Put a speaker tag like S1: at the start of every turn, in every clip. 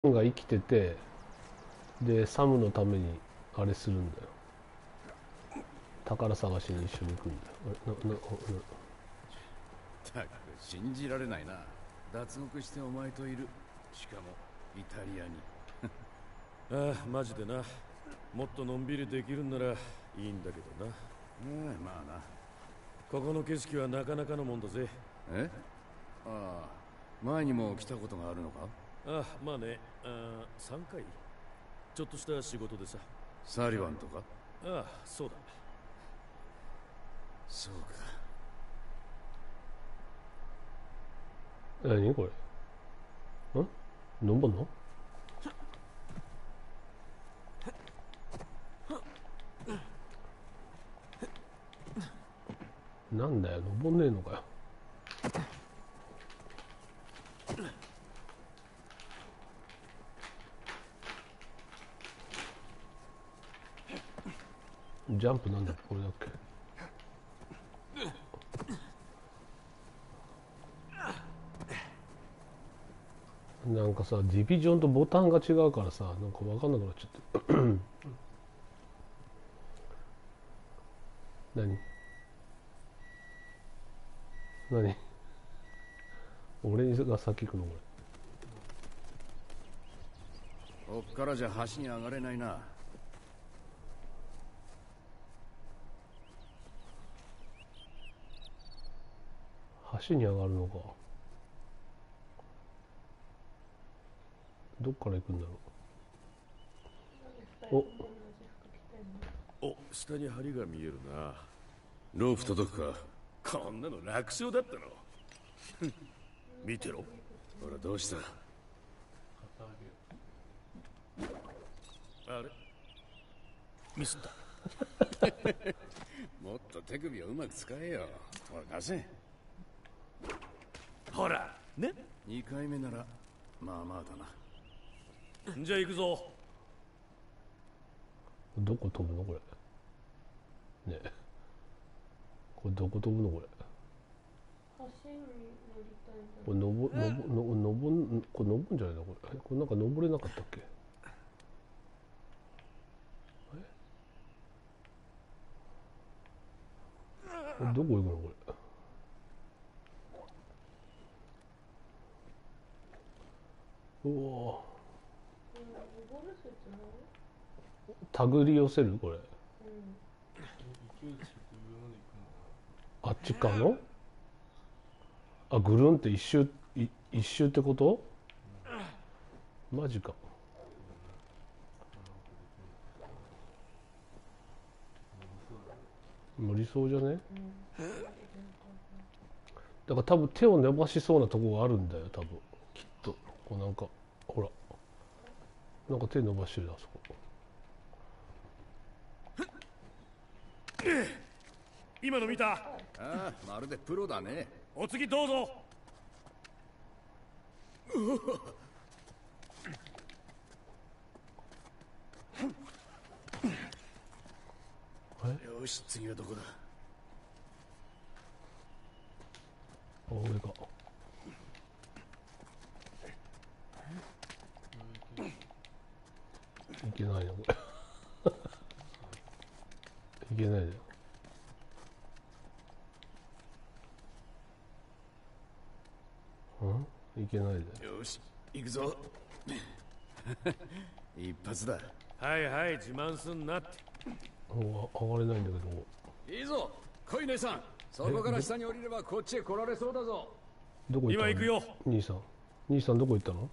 S1: が生きてて、でサムのためにあれするんだよ。宝探しに一緒に行くんだよ。
S2: たく信じられないな。脱獄してお前といる。しかもイタリアに。
S3: ああ、マジでな。もっとのんびりできるんならいいんだけどな。
S2: まあな。
S3: ここの景色はなかなかのもんだぜ。
S2: え？ああ、前にも来たことがあるのか？
S3: ああ、まあね。3回ちょっとした仕事でさ。
S2: サリバンとか？
S3: ああ、そうだ。
S2: そうか。
S1: 何これ？登んの？なんだよ、登んねえのかよ。ジャンプなんだっけ、これだっけ。なんかさ、ディビジョンとボタンが違うからさ、なんか分かんなくなっちゃって何俺が先行くのこ
S2: こっからじゃ橋に上がれないな。
S1: れ？橋に上がるのか。どっから行くんだろう。
S3: お、下に針が見えるな。
S2: ロープ届くか？
S3: こんなの楽勝だったの見てろ。
S2: ほら、どうした？
S3: あれミスった
S2: もっと手首をうまく使えよ。ほら、出せ。
S3: ほらね。
S2: 2回目ならまあまあだな。
S3: じゃあ行くぞ。
S1: どこ飛ぶのこれ。ねえ、これどこ飛ぶのこれ。
S4: 橋に乗りたいんだ。
S1: これ登んじゃないのこれ。これなんか登れなかったっけ。これどこ行くのこれ。うわ
S4: 登る説ない？
S1: 手繰り寄せるこれ。あっちかの？あ、ぐるんって一周ってこと？マジか。無理そうじゃね？だから多分手を伸ばしそうなとこがあるんだよ、多分きっと。こうなんかほら、なんか手伸ばしてる、あそこ。
S3: 今の見た？
S2: ああ、まるでプロだね。
S3: お次どうぞ。
S2: よし、次はどこだ？
S1: 上か。いけないなこれいけないだよ。いけないだよ。
S2: よし、行くぞ。一発だ。
S3: はいはい、自慢すんなって。
S1: 上がれないんだけど。
S2: いいぞ、来い姉さん。そこから下に降りればこっちへ来られそうだぞ。
S1: どこ行ったの？
S3: 今行くよ。
S1: 兄さんどこ行ったの？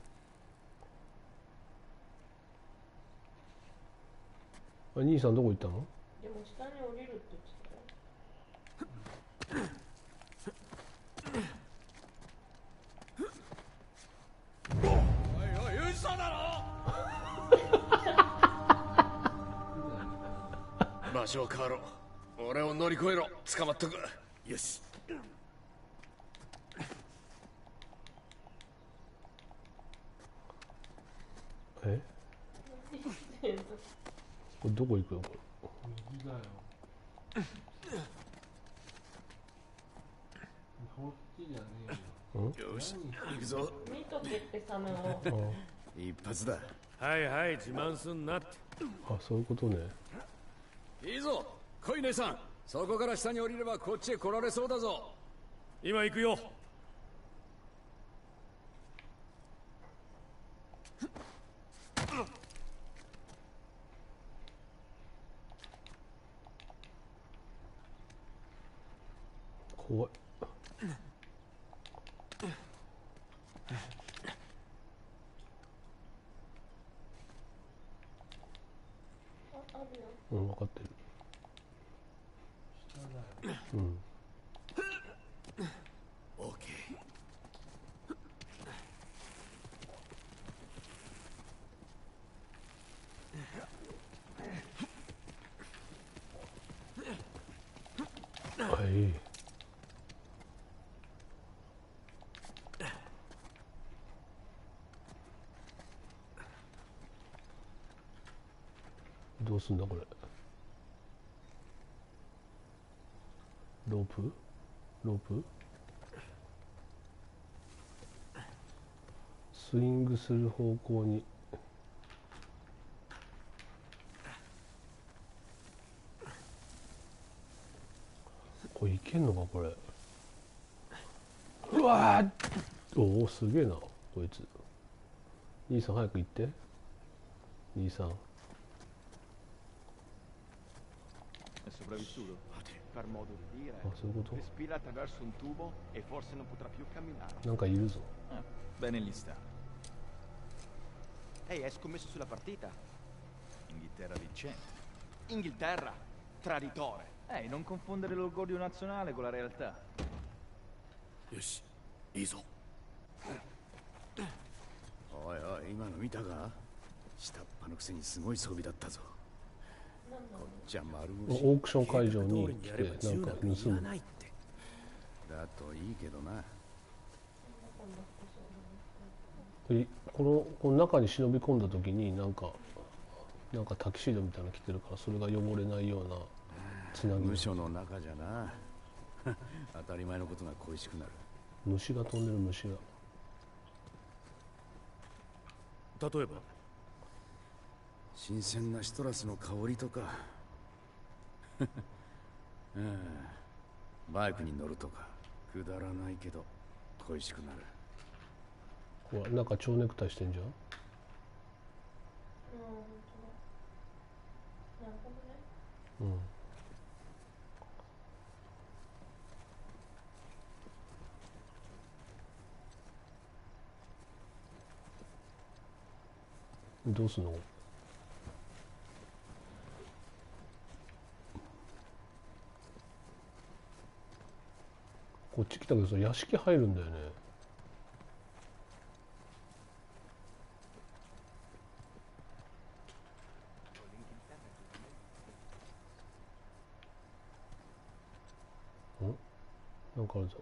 S1: 兄さんどこ行ったの？
S4: でも下に降りるって言ってたよ。
S2: おいおい、嘘だろ場所を変わろう。俺を乗り越えろ。捕まっとく。
S3: よし。
S1: え？これどこ行くのこれ。
S5: 右だよ。こっちじゃねえよ。
S2: よし、行くぞ。
S4: 見とけってサメを。
S2: 一発だ。
S3: はいはい、自慢すんなって。
S1: あ、そういうことね。
S2: いいぞ、来い姉さん。そこから下に降りればこっちへ来られそうだぞ。
S3: 今行くよ。
S1: 怖い。
S4: あるよ。
S1: うん、分かってる。うん。
S2: オーケ
S1: はい。どうすんだこれ。ロープ？ロープ？スイングする方向に。これいけんのかこれ。うわー、おお、すげえなこいつ。兄さん早く行って。兄さん。
S5: È sopravvissuto? Per modo di dire.
S1: あ、そういうこと。
S5: Respira attraverso un tubo e forse non potrà più camminare.
S1: なんかいるぞ。
S5: Bene gli sta. Ehi, hai scommesso sulla partita? Inghilterra vincente. Inghilterra? Traditore. Ehi, non confondere l'orgoglio nazionale con la realtà.
S3: よし、いいぞ。
S2: ー。おいおい、今の見たか？下っ端のくせにすごい装備だったぞ。こっちは丸腰。
S1: オークション会場に来
S3: やれば
S1: てなんか盗
S3: 言わ
S1: む。
S3: ないって。
S2: だといいけどな。
S1: この中に忍び込んだ時になんかタキシードみたいなの着てるから、それが汚れないようなつなぎ。
S2: 無所の中じゃな。当たり前のことが恋しくなる。
S1: 虫が飛んでる。虫が。
S3: 例えば
S2: 新鮮なシトラスの香りとか。うん、バイクに乗るとか。くだらないけど恋しくなる。
S1: ほら、なんか蝶ネクタイしてんじゃん。
S4: うん、本当だ。なるほどね。
S1: うん。どうすんの？こっち来たけどさ、屋敷入るんだよね。なんかあるぞ。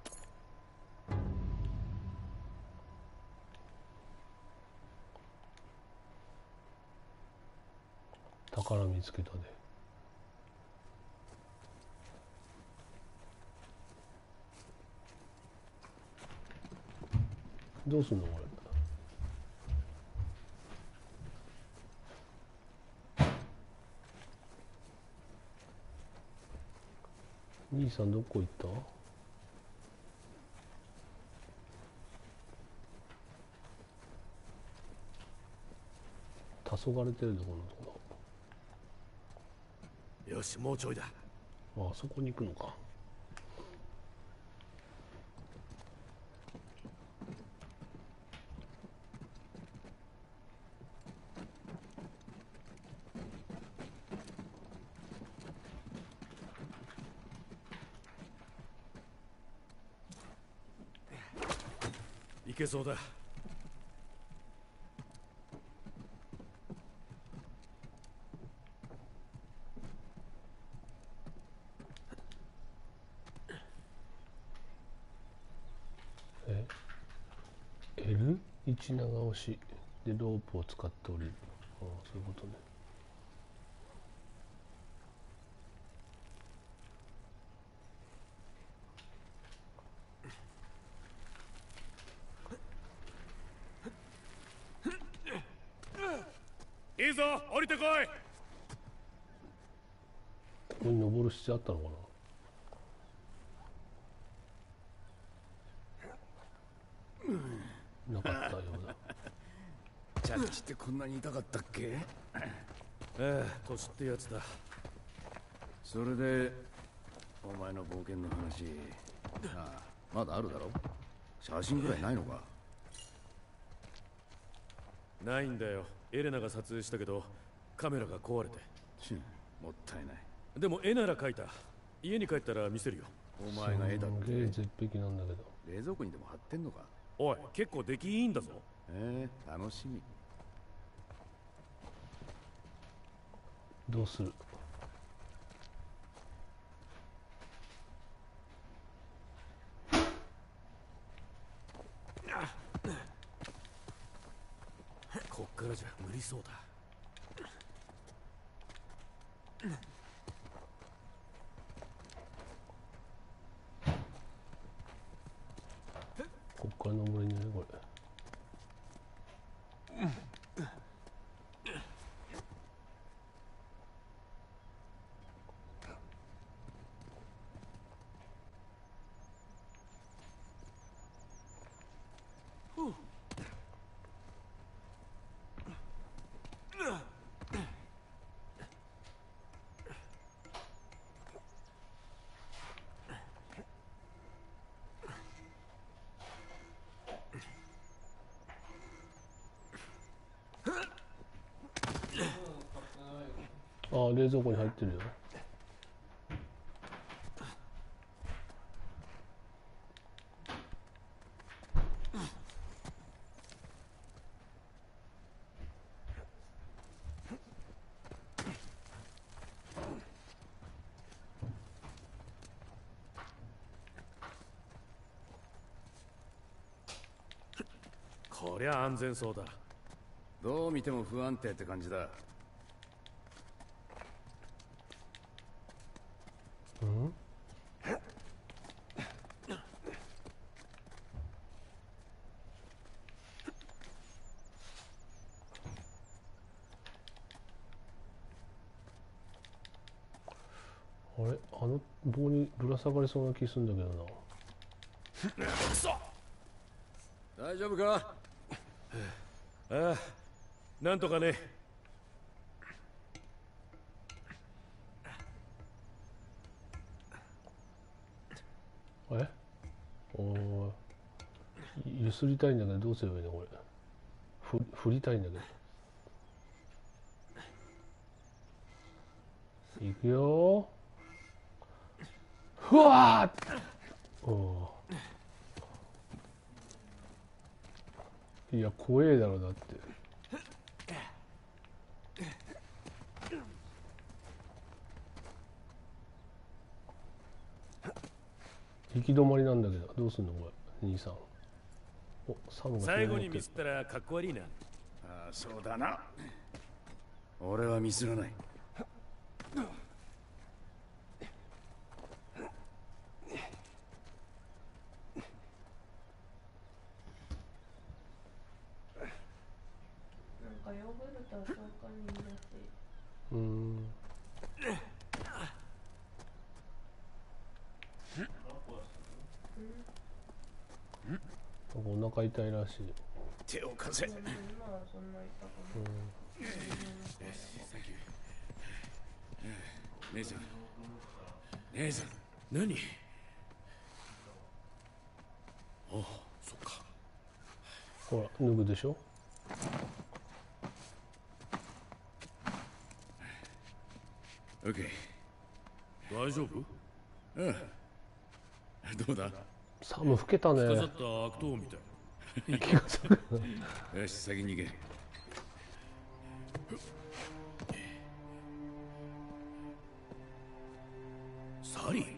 S1: 宝見つけたで。どうすんのこれ。兄さんどこ行った？黄昏れてるところのとこ
S3: よし、もうちょいだ。
S1: ろ。あそこに行くのか。
S3: いけそうだ。
S1: L1 長押しでロープを使って降りる。ああ、そういうことね。
S3: いいぞ、降りてこい。
S1: ここに登る必要あったのかな。なかったようだ。
S2: ジャッジってこんなに痛かったっけ？
S3: 年ってやつだ。
S2: それでお前の冒険の話、まだあるだろ？写真ぐらいないのか？
S3: ないんだよ。エレナが撮影したけどカメラが壊れて。
S2: もったいない。
S3: でも絵なら描いた。家に帰ったら見せるよ。
S2: お前が絵だっ
S1: すげえ
S2: て
S1: 絶壁なんだけど。
S2: 冷蔵庫にでも貼ってんのか？
S3: おい、結構出来いいんだぞ。
S2: 楽しみ。
S1: どうする？
S3: こっからじゃ無理そうだ。
S1: こっから登れねえこれ。ああ、冷蔵庫に入ってるよ。
S3: こりゃ安全そうだ。
S2: どう見ても不安定って感じだ。
S1: うん？あれ、あの棒にぶら下がりそうな気するんだけどな。
S3: くそ。
S2: 大丈夫か？
S3: ああ、なんとかね。
S1: え？おー、ゆすりたいんだけどどうすればいいのこれ。振りたいんだけど。いくよー。ふわー。おー、いや怖えだろだって。行き止まりなんだけどどうすんのこれ兄さん。お、サムが
S3: 最後にミスったらかっこ悪いな。
S2: ああ、そうだな。俺はミスらない。
S4: なんかヨーグルトは消化にいいらしい。
S1: なんかお腹痛いらしい。
S2: 手を貸せ。
S4: 今はそんな痛くない。
S2: サンキュー。姉さん。姉さん。
S3: 何？ああ、そっか。
S1: ほら脱ぐでしょ。
S2: オッケー。
S3: 大丈夫？
S2: うん。どうだ？
S1: サム老けたね。
S3: 飾った悪党みたい。
S1: 息がする。
S2: よし、先に行け。
S3: サリー？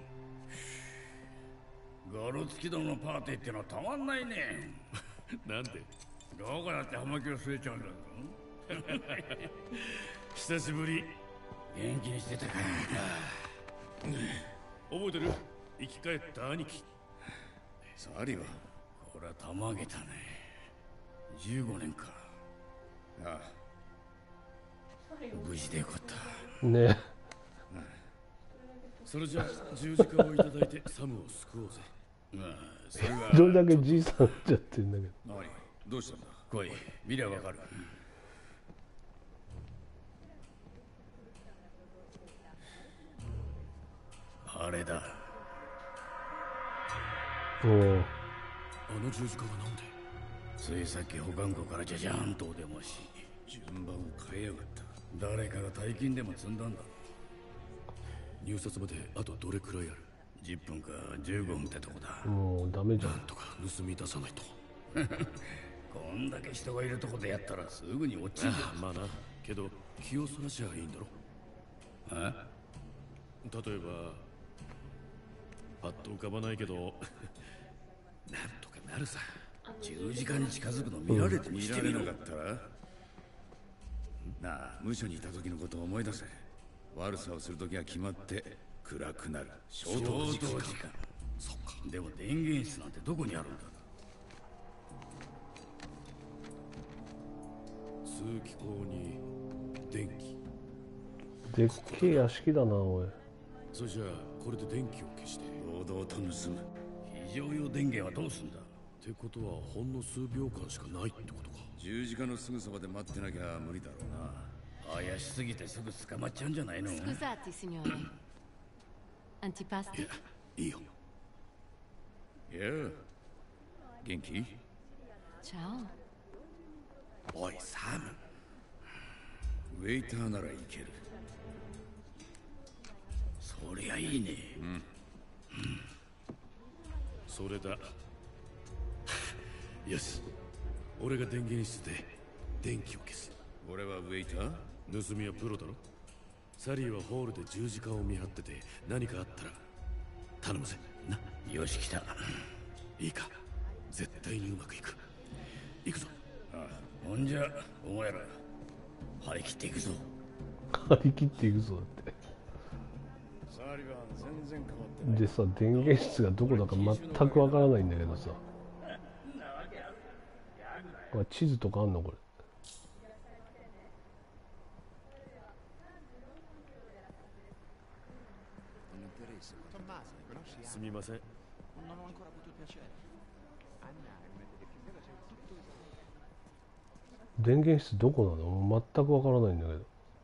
S6: ゴロツキ殿のパーティーってのはたまんないね。
S3: なんで？
S6: どこだって葉巻を吸えちゃうんだぞ。
S3: 久しぶり。
S6: 元気にしてたか。
S3: 覚えてる？生き返った兄貴。
S2: サリは？
S6: これはたまげたね。15年か。
S2: ああ。
S6: 無事でよかった
S1: ね。
S3: それじゃあ十字架をいただいてサムを救おうぜ。
S6: まあそれは
S1: どれだけじいさんになっちゃってんだけど。
S2: 何どうしたんだ。
S6: 来い見りゃわかるあれだ
S1: おお。
S3: あの十字架がなんで。
S6: ついさっき保管庫からじゃじゃーんとお出まし
S2: 順番を変えやがった。
S6: 誰かが大金でも積んだんだ
S3: 入札まであとどれくらいある。
S6: 10分か15分ってとこだ
S1: もうダメじゃん。
S3: なんとか盗み出さないと。
S6: こんだけ人がいるとこでやったらすぐに落ちる
S3: まあな、けど気をそらしゃいいんだろ。
S6: あ
S3: 例えばパッと浮かばないけどなんとかなるさ。
S6: 十字架に近づくの見られてみ
S2: 見
S6: してみろ
S2: られなかったらなあ、無所にいた時のことを思い出せ。悪さをする時は決まって暗くなる。消灯時間。
S6: そっかでも電源室なんてどこにあるんだ
S3: 通気口に電気。
S1: でっけえ屋敷だな、おい。
S3: それじゃあこれで電気を消して。
S2: 堂々と盗む。
S6: 非常用電源はどうすんだ
S3: ってことはほんの数秒間しかないってことか。
S2: 十字架のすぐそばで待ってなきゃ無理だろうな。
S6: 怪しすぎてすぐ捕まっちゃうんじゃないの
S7: Scusate, signore. Antipasti?
S3: いいよ。
S2: いや、元気？
S7: Ciao.
S3: おいサム。
S2: ウェイターならいける。
S6: そりゃいいね
S3: それだ。よし、俺が電源室で電気を消す。
S2: 俺はウェイター？
S3: 盗みはプロだろ。サリーはホールで十字架を見張ってて何かあったら頼むぜな。
S6: よし来た
S3: いいか、絶対にうまくいく。行くぞ。
S6: ほんじゃお前ら張り切っていくぞ
S1: 張り切っていくぞだって。
S2: サリバン全然変わってない。
S1: でさ、電源室がどこだか全くわからないんだけどさ。これ地図とかあんのこれ。
S3: すみません。
S1: 電源室どこなの？もう全くわからないんだけど。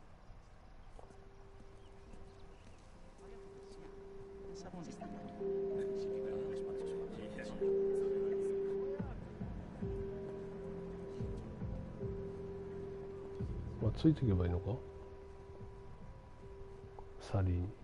S1: まあ、ついていけばいいのか？サリーに。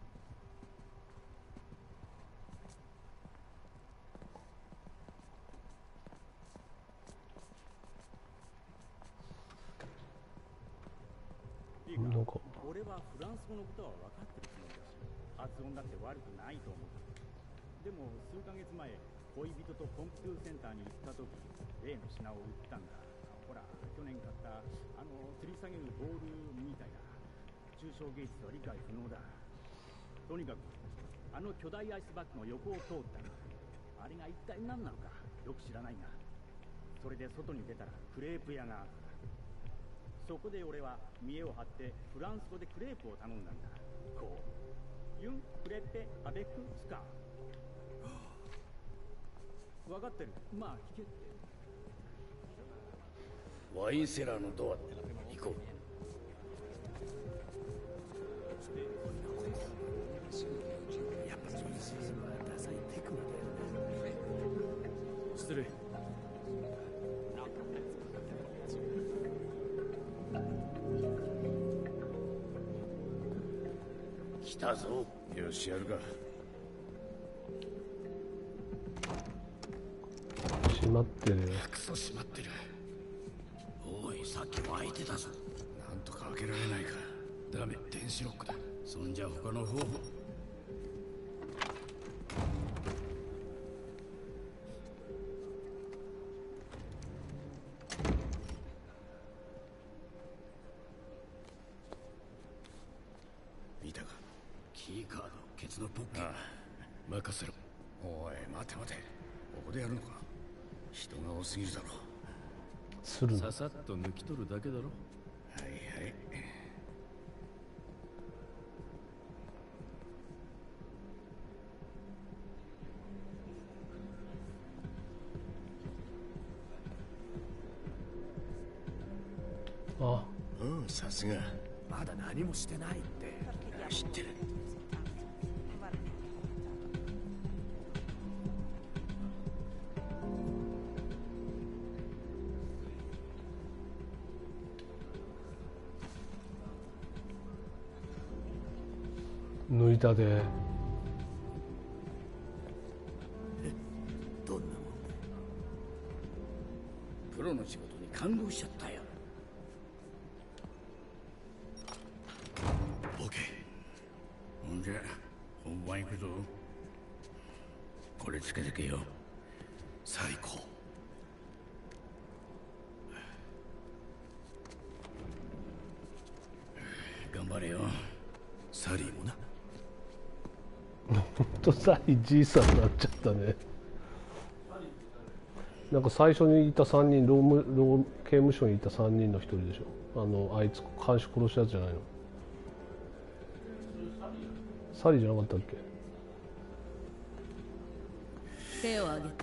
S1: なんか
S8: 俺はフランス語のことは分かってるつもりだし、発音だって悪くないと思う。でも数ヶ月前、恋人とポンプドゥセンターに行った時、例の品を売ったんだ。ほら、去年買った吊り下げるボールみたいな。抽象芸術は理解不能だ。とにかく巨大アイスバッグの横を通った。あれが一体何なのかよく知らないが、それで外に出たらクレープ屋があった。そこで俺は見栄を張ってフランス語でクレープを頼んだんだ。こうユンクレペアベクスカー。分かってる。まあ聞けって。
S6: ワインセラーのドア行こう
S3: 失礼。
S6: 来たぞ
S2: よしやるか。
S1: 閉まってるよ。
S6: クソ閉まってるおいさっきも開いてたぞ
S2: なんとか開けられないか。
S6: ダメ電子ロックだそんじゃ他の方法
S2: 見たか？
S6: キーカードケツのポッケ
S2: ああ、
S3: 任せろ。
S2: おい待て待て、ここでやるのか？人が多すぎるだろ。
S1: するの。
S3: ささっと抜き取るだけだろ。
S2: はいはい。
S1: あ、
S2: おう、さすが。
S3: まだ何もしてないって。
S2: 知ってる。
S1: 抜いたで。
S6: どんなもんだ。プロの仕事に感動しちゃったよ。
S3: オーケ
S6: ほんじゃ本番行くぞ。これつけてけよ。
S3: 最高。
S6: 頑張れよ。
S3: サリーもな。
S1: ほんとサリじいさんになっちゃったね。なんか最初にいた3人、刑務所にいた3人の1人でしょ。あいつ看守殺したやつじゃないの。サリーじゃなかったっけ。
S7: 手を挙げて。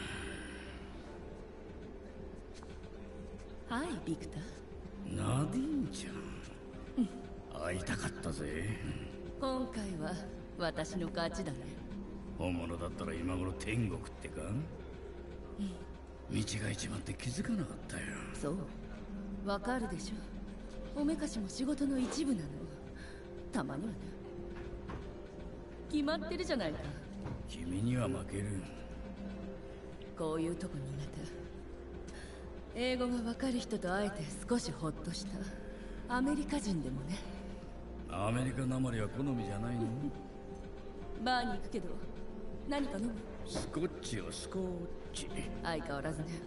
S7: はいビクター。
S6: ナディーンちゃん、会いたかったぜ。
S7: 今回は私の勝ちだね。
S6: 本物だったら今頃天国ってか。見違えちまって気づかなかったよ。
S7: そうわかるでしょ。おめかしも仕事の一部なの。たまにはね。決まってるじゃないか。
S6: 君には負ける。
S7: こういうとこ苦手。英語がわかる人と会えて少しホッとした。アメリカ人でもね。
S6: アメリカなまりは好みじゃないの。
S7: バーに行くけど何か飲む？
S6: スコッチよスコッチ。
S7: 相変わらずね。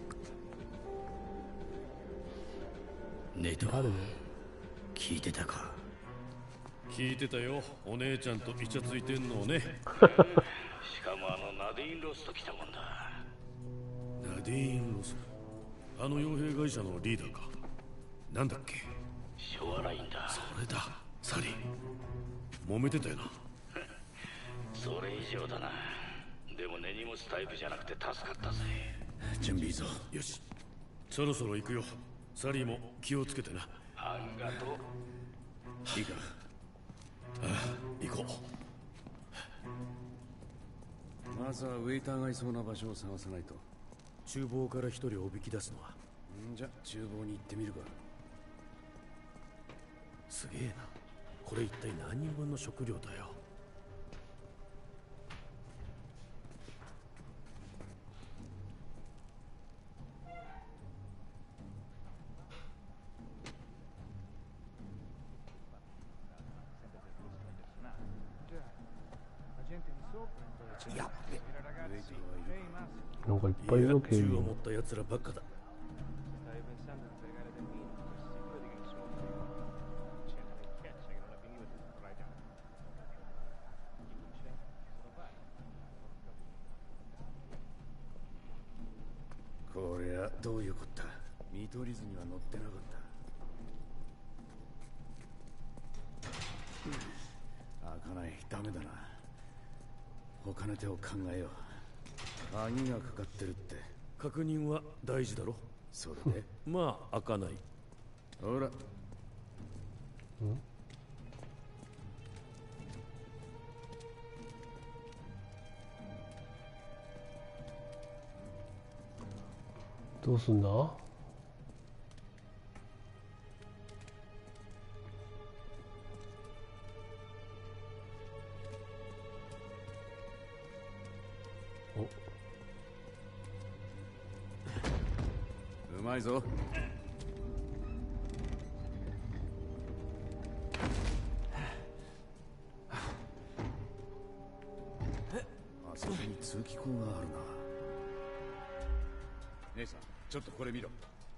S6: ネト
S1: 誰ね。
S6: 聞いてたか。
S3: 聞いてたよ。お姉ちゃんとイチャついてんのをね。
S6: しかもナディーン・ロスと来たもんだ。
S3: ナディーン・ロス。あの傭兵会社のリーダーか。なんだっけ。
S6: ショアラインだ。
S3: それだ、サリー。揉めてたよな。
S6: それ以上だな。でも根に持つタイプじゃなくて助かったぜ。
S2: 準備いいぞ。
S3: よし、そろそろ行くよ。サリーも気をつけてな。
S6: あんがとう。
S2: いいか。
S3: ああ、行こう。
S2: まずはウェイターがいそうな場所を探さないと。
S3: 厨房から一人おびき出すのは。
S2: んじゃ厨房に行ってみるか。
S3: すげえな。これ一体何人分の食料だよ。
S2: やっべ。ウェイターがいる。
S1: なんかいっぱいいるよ警
S3: 銃
S1: 備員。
S3: を持った奴らばっかだ。
S2: こりゃどういうこった。見取り図には乗ってなかった。開かない。ダメだな。他の手を考えよう。鍵がかかってるって。
S3: 確認は大事だろ。
S2: そうだね。
S3: まあ開かない。
S2: ほら。
S1: どうすんだ。
S2: うまいぞ。あそこに通気口があるな。姉さん、ちょっとこれ見ろ。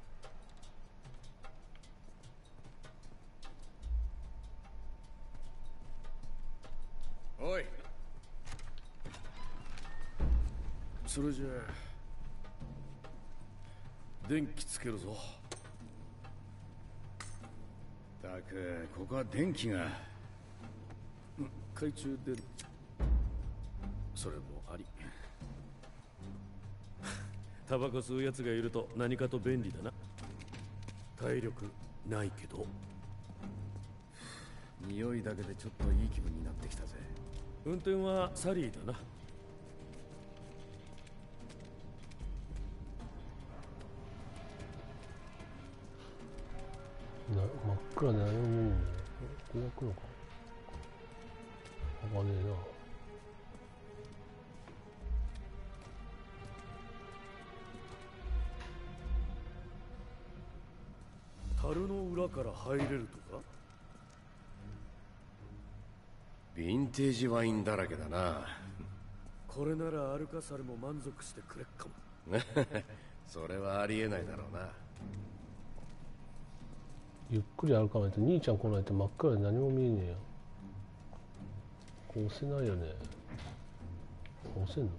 S2: おい。
S3: それじゃあ電気つけるぞ。
S2: たくここは電気が。
S3: 懐中電灯。それもあり。タバコ吸うやつがいると何かと便利だな。体力ないけど。
S2: 匂いだけでちょっといい気分になってきたぜ。
S3: 運転はサリーだな。
S1: 真っ暗で何も見えんのよ。こう来るのか。わかんねえな。
S3: 樽の裏から入れるとか。
S2: ヴィンテージワインだらけだな。
S3: これならアルカサルも満足してくれっかも。
S2: それはありえないだろうな。
S1: ゆっくり歩かないと兄ちゃん来ないと真っ暗で何も見えねえよ。こう押せないよね。押せんの？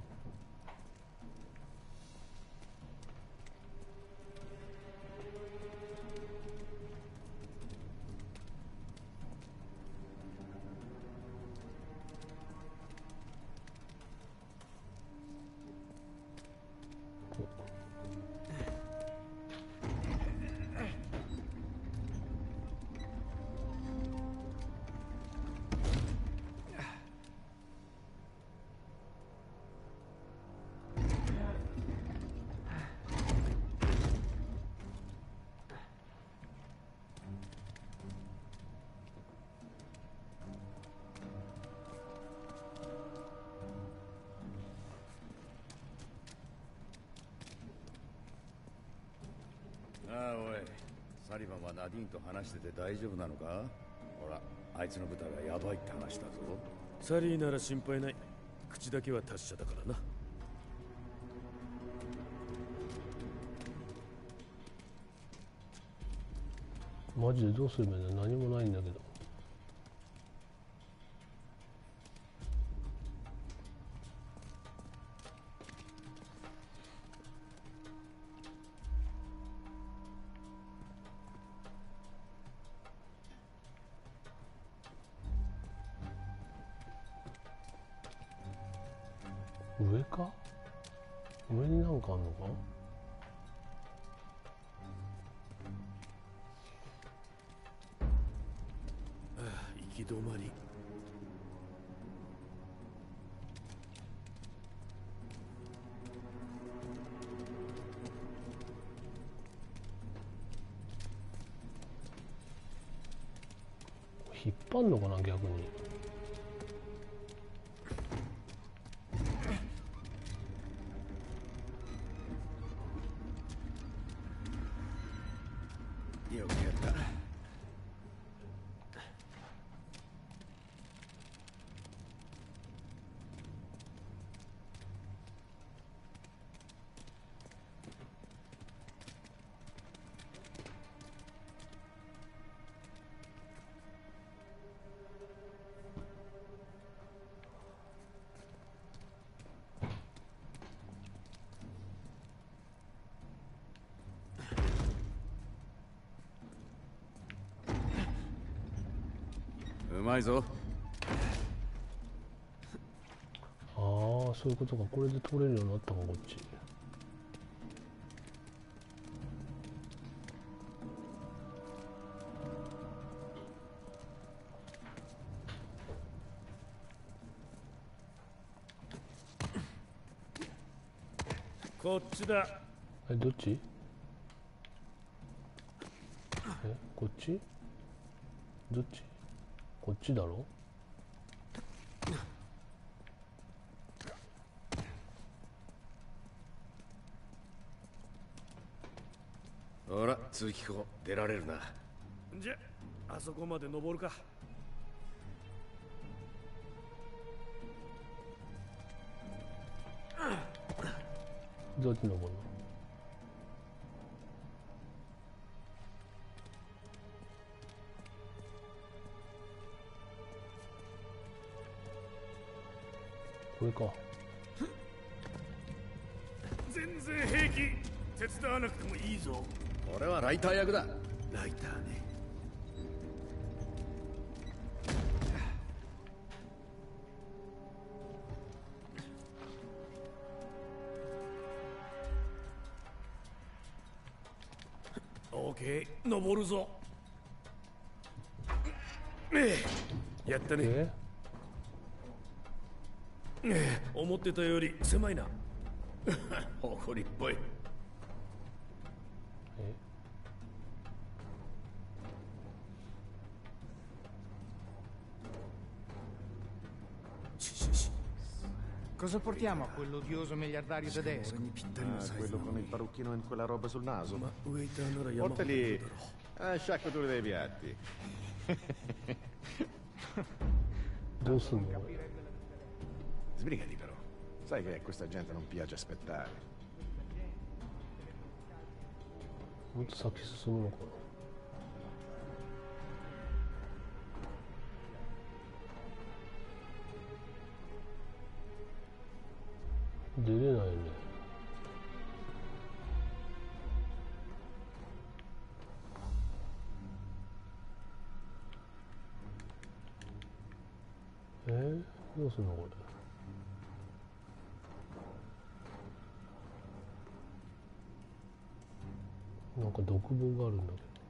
S2: ああ、おい、サリバンはナディーンと話してて大丈夫なのか？ほら、あいつの部隊がヤバいって話だぞ。
S3: サリーなら心配ない。口だけは達者だからな。
S1: マジでどうすればいいんだ？何もないんだけど。上か？上になんかあんのか？
S3: 行き止まり。
S1: 引っ張んのかな、逆に。
S2: よくやった。うまいぞ。
S1: ああ、そういうことか。これで取れるようになったか、こっち。
S3: こっちだ。
S1: え、どっち？え、こっち？どっち？こっちだろ？
S2: ほら、通気口出られるな。
S3: じゃあそこまで登るか。
S1: どっち登るの？これか。
S3: 全然平気。手伝わなくてもいいぞ。
S2: 俺はライター役だ。
S3: ライターね。オーケー、登るぞ。 やったね。思ってたより狭いな。
S2: 誇りっぽい。
S9: Cosa portiamo a quell'odioso miliardario tedesco?
S2: Quello con il parrucchino e quella roba sul naso.
S10: Portali a sciacquature dei piatti.
S1: どうすんの？
S10: Sbrigati però. Sai che a questa gente non piace aspettare.
S1: もっと先進むのかな。出れないね。どうすんのこれ。なんか独房があるんだけど。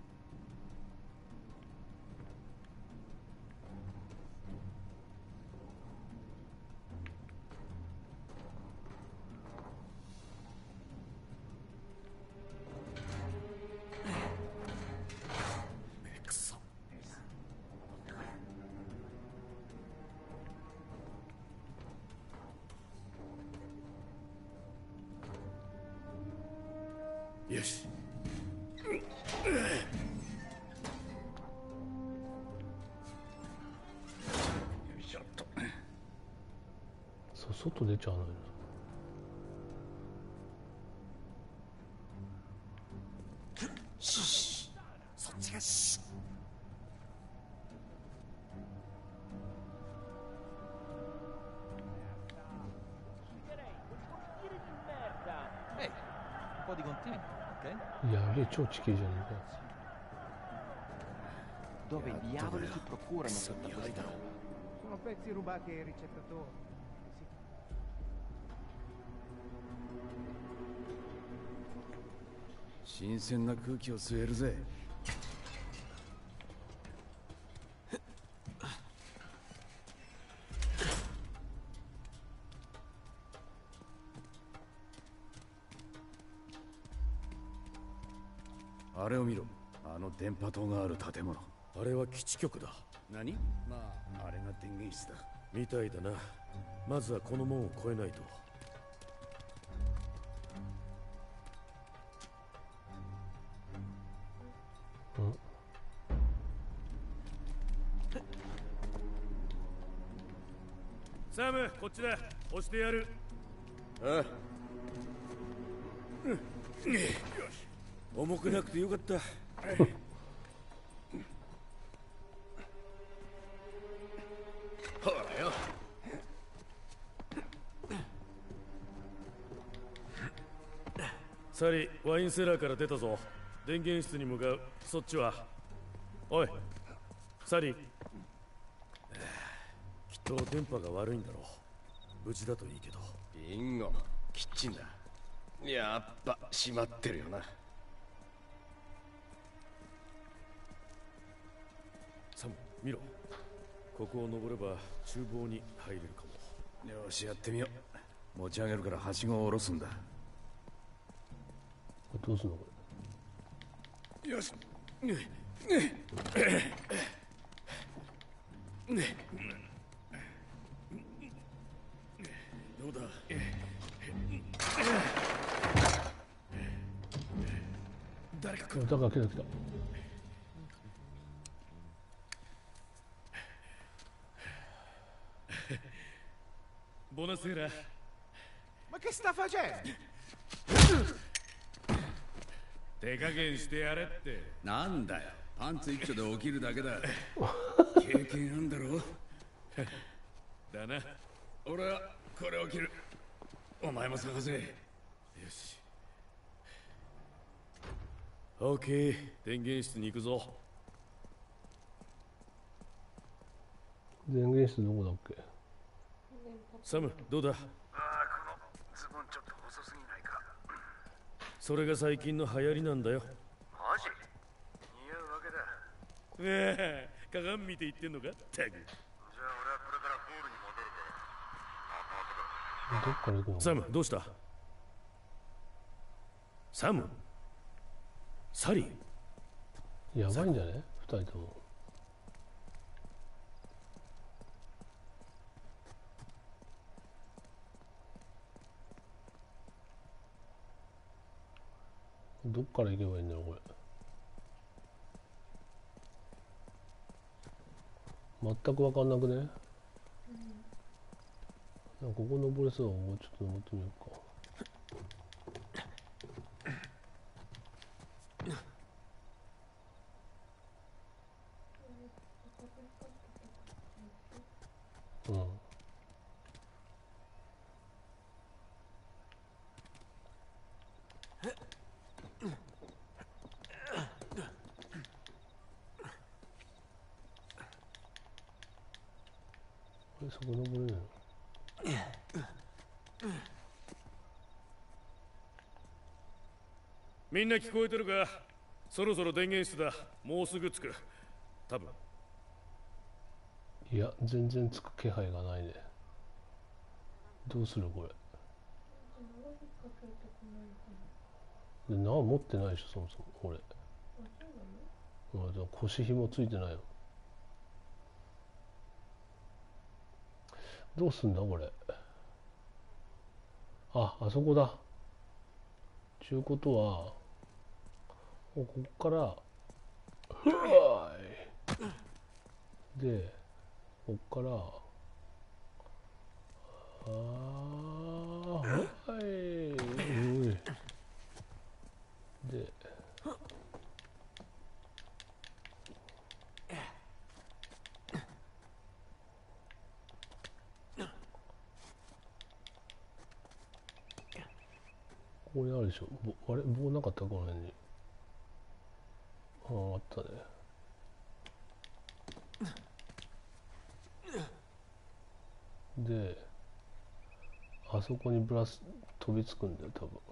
S3: よし。
S2: ちょっと。
S1: 外出ちゃわないの。
S2: そっちがシッ。
S5: Un po' di continuo, ok?
S1: やべえ、超地形じゃねえか。
S5: Dove diavolo si procurano tutta questa roba?
S9: Sono pezzi rubati ai ricettatori. Sì.
S2: 新鮮な空気を吸えるぜ。あれを見ろ。あの電波塔がある建物。
S3: あれは基地局だ。
S2: 何？まあ、あれが電源室だ。
S3: みたいだな。まずはこの門を越えないと。サム、こっちだ。押してやる。
S2: ああ。
S3: よし。重くなくてよかった。
S2: ほらよ。
S3: サリー、ワインセラーから出たぞ。電源室に向かう。そっちは。おい、サリー。きっと電波が悪いんだろう。無事だといいけど。
S2: ビンゴ、キッチンだ。やっぱ閉まってるよな。
S3: サム、見ろ。ここを登れば厨房に入れるかも。
S2: よし、やってみよう。持ち上げるからはしごを下ろすんだ。
S1: どうすんのこれ。
S3: よし。どうだ。誰か来る。
S1: だから来た来た。
S3: Buonasera.
S9: Ma che sta facendo?
S3: 手加減してやれって。
S6: なんだよ、パンツ一丁で起きるだけだ。経験あんだろ。
S3: だな。
S6: 俺はこれを着る。お前も探せ。よ
S3: し。オッケー、電源室に行くぞ。
S1: 電源室どこだっけ。
S3: サム、どうだ。
S2: ああ、このズボンちょっと細すぎないか。
S3: それが最近の流行りなんだよ。
S2: マジ？似合うわけだ。
S3: 鏡見て言ってんのかタグ。じゃあ俺はこれからホールに戻るぜ。
S1: どっから行くの？
S3: サム、どうした？サム？サリー？
S1: やばいんじゃね？二人とも。どっから行けばいいんだろうこれ。全く分かんなくね？ここ登れそう。もうちょっと登ってみようか。うん。そこ登れるの？
S3: みんな聞こえてるか？そろそろ電源室だ。もうすぐ着く。多分。
S1: いや、全然着く気配がないね。どうするこれ。で縄持ってないでしょ、そもそも俺。じゃあ腰紐ついてないよ。どうすんだこれ。あそこだ。ちゅうことはこっからでこっからでここにあるでしょ。あれ棒なかったこの辺に。あったね。であそこに飛びつくんだよ多分。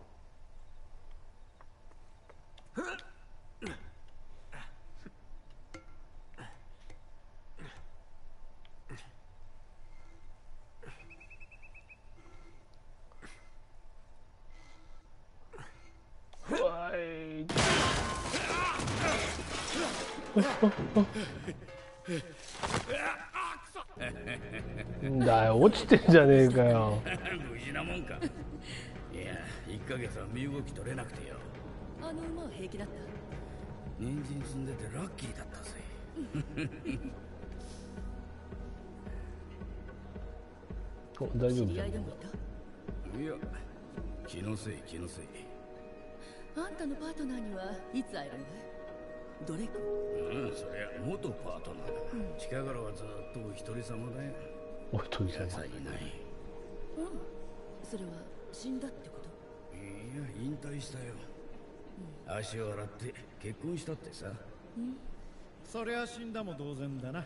S1: だよ落ちてんじゃねえかよ。
S6: 無事なもんか。いや1ヶ月は身動き取れなくてよ。
S7: あの馬は平気だった？
S6: 人参積んでてラッキーだったぜ。
S1: 大丈夫じゃん。
S7: 知り合いでもいた？
S6: いや気のせい気のせい。
S7: あんたのパートナーにはいつ会えるんだい？ドレイク？
S6: そりゃ元パートナーだ。近頃はずっとお一人様だよ。
S1: お一人様？
S6: さいない。
S7: それは死んだってこと？
S6: いや引退したよ。足を洗って結婚したってさ。
S8: そりゃ死んだも同然だな。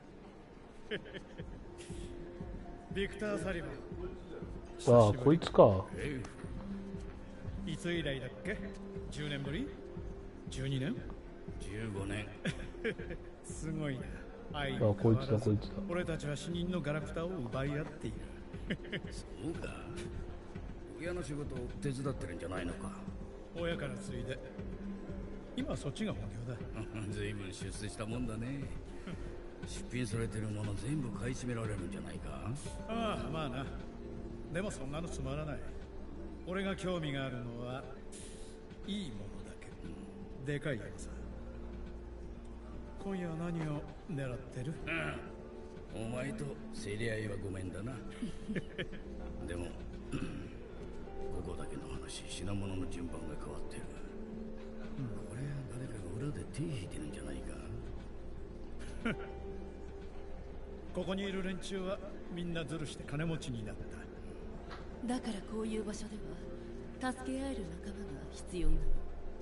S8: ビクター・サリバン。
S1: こいつか。
S8: いつ以来だっけ？10年ぶり？12年
S6: ？15年。
S8: すごいな。
S1: こいつだこいつだ。
S8: 俺たちは死人のガラクタを奪い合っている。
S6: そうか。親の仕事を手伝ってるんじゃないのか。
S8: 親から継いで。今そっちが本業だ。
S6: 随分出世したもんだね。出品されてるもの全部買い占められるんじゃないか。
S8: ああまあな。でもそんなのつまらない。俺が興味があるのはいいものだけ。でかいやつさ。今夜は何を狙ってる？
S6: お前と競り合いはごめんだな。でもここだけの話、品物の順番が変わってる。これは誰かが裏で手引いてるんじゃないか。
S8: ここにいる連中はみんなズルして金持ちになった。
S7: だからこういう場所では助け合える仲間が必要なの。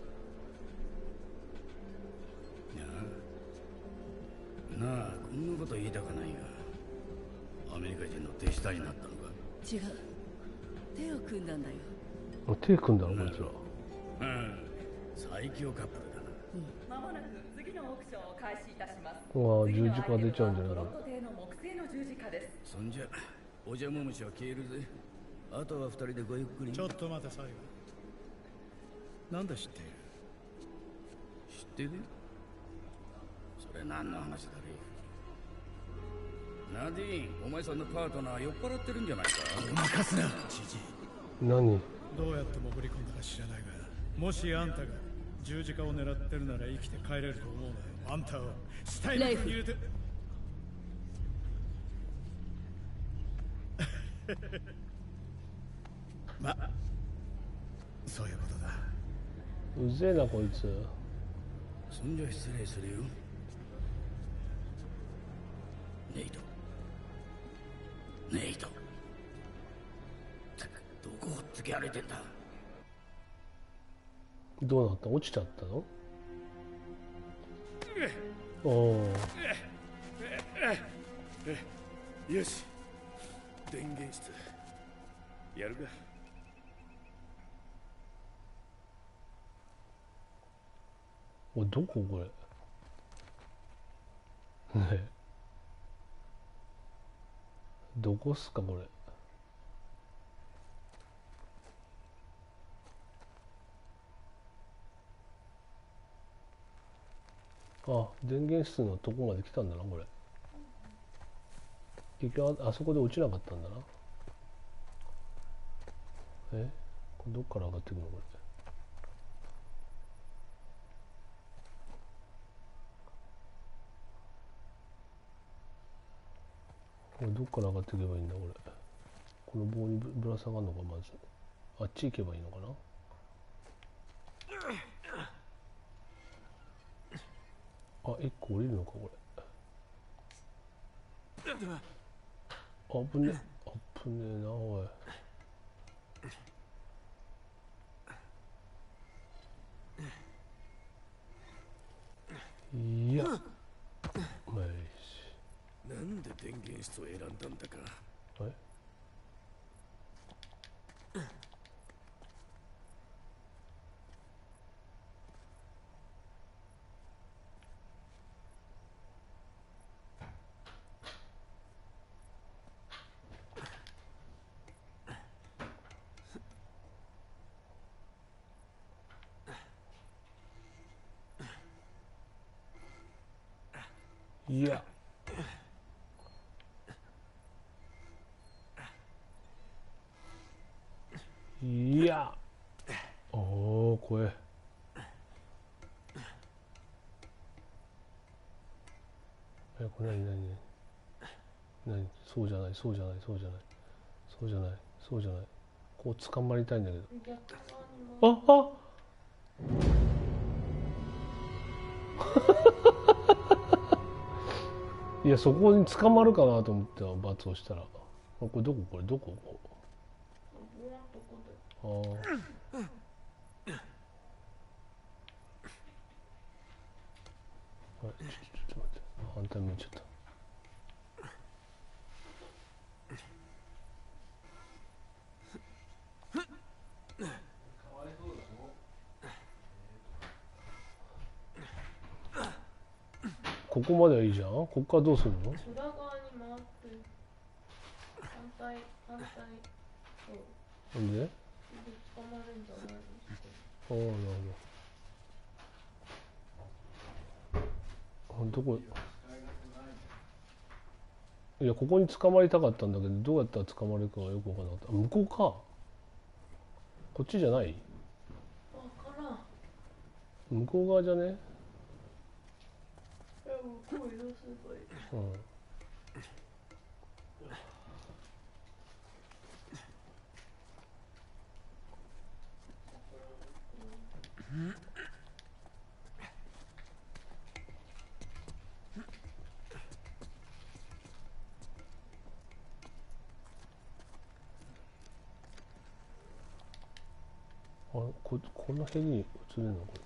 S6: なあ、こんなこと言いたくないが、アメリカ人の手下になったのか？
S7: 違う、手を組んだんだよ。
S1: 手組んだのこいつら。
S6: 最強カップルだな。
S11: 間もなく次ののオークションを開始いたします。
S1: うわ、十字架出ちゃうんじゃないの。
S11: ロット邸の木製の十字架です。
S6: そんじゃお邪魔虫は消えるぜ。あとは二人でごゆっくり。
S12: ちょっと待て、最後。なんで知っている？
S6: 知ってる？それ何の話だね。ナディーン、お前さんのパートナー酔っ払ってるんじゃないか。
S12: 任すな、じじい。
S1: 何？
S12: どうやって潜り込んだか知らないが、もしあんたが十字架を狙ってるなら生きて帰れると思うなよ。あんたを死体に入れて。ま、そういうことだ。
S1: うぜえなこいつ。
S6: そんじゃ失礼するよ。ネイト。ネイト。どこほっつき歩いてんだ。
S1: どうなった？落ちちゃったの？おお。
S3: よし。電源室。やるか。
S1: おい、どここれ。ねえ。どこっすかこれ。あ、電源室のとこまで来たんだなこれ。結局 あそこで落ちなかったんだな。え、これどっから上がってくのこれ。これどっから上がっていけばいいんだこれ。この棒にぶら下がるのか。まずあっち行けばいいのかな。あ、一個降りるのかこれ。危ねえ、危ねえなおい。いや、まあいいし。
S3: なんで電源室を選んだんだか。
S1: はい。いや。いや。おお、怖え。え、これ何、そうじゃない、そうじゃない、そうじゃない、そうじゃない、そうじゃない。こう捕まりたいんだけど。あ。いや、そこに捕まるかなと思って罰をしたら。これどこ？これどこ？ああ。ちょっと待って。反対向いちゃった。ここまではいいじゃん。ここからどうするの？
S4: 裏側に回って。反対。
S1: なんで？
S4: 捕まるんじゃないですか。
S1: ああ、なるほど。どこ？いや、ここに捕まりたかったんだけど、どうやったら捕まるかがよく分からなかった。向こうか。こっちじゃない？
S4: わからん。
S1: 向こう側じゃね？
S4: 向こう移動すればいい。
S1: うん。あ、この辺に映れるのこれ。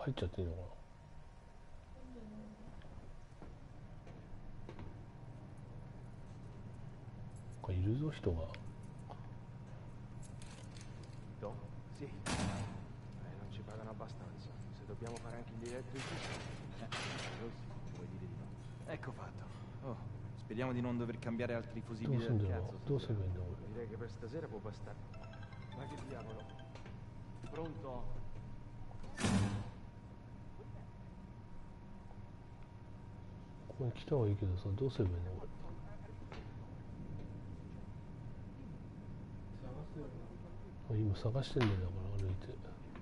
S1: 入っちゃっていいのかな。いるぞ人が。
S13: Do? Sì. Non ci pagano abbastanza. Se dobbiamo fare anche gli elettrici. Rossi, vuoi dire di no?
S5: Ecco fatto. Oh, speriamo di non dover cambiare altri fusibili
S1: Dove
S5: del
S1: sono?
S5: cazzo.
S1: Dove sei venuto?
S13: Direi che per stasera può bastare. Ma che diavolo? Pronto?
S1: ここに来たはいいけどさ、どうすればいいのこれ。今探してんだよ、だから歩いて。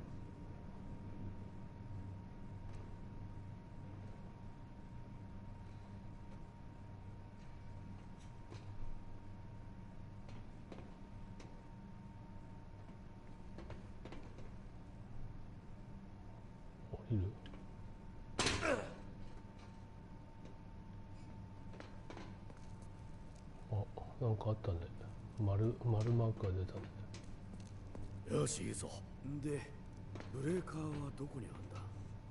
S1: 降りる。あ、なんかあったね。丸マークが出たね。
S3: よしいいぞ。でブレーカーはどこにあるんだ。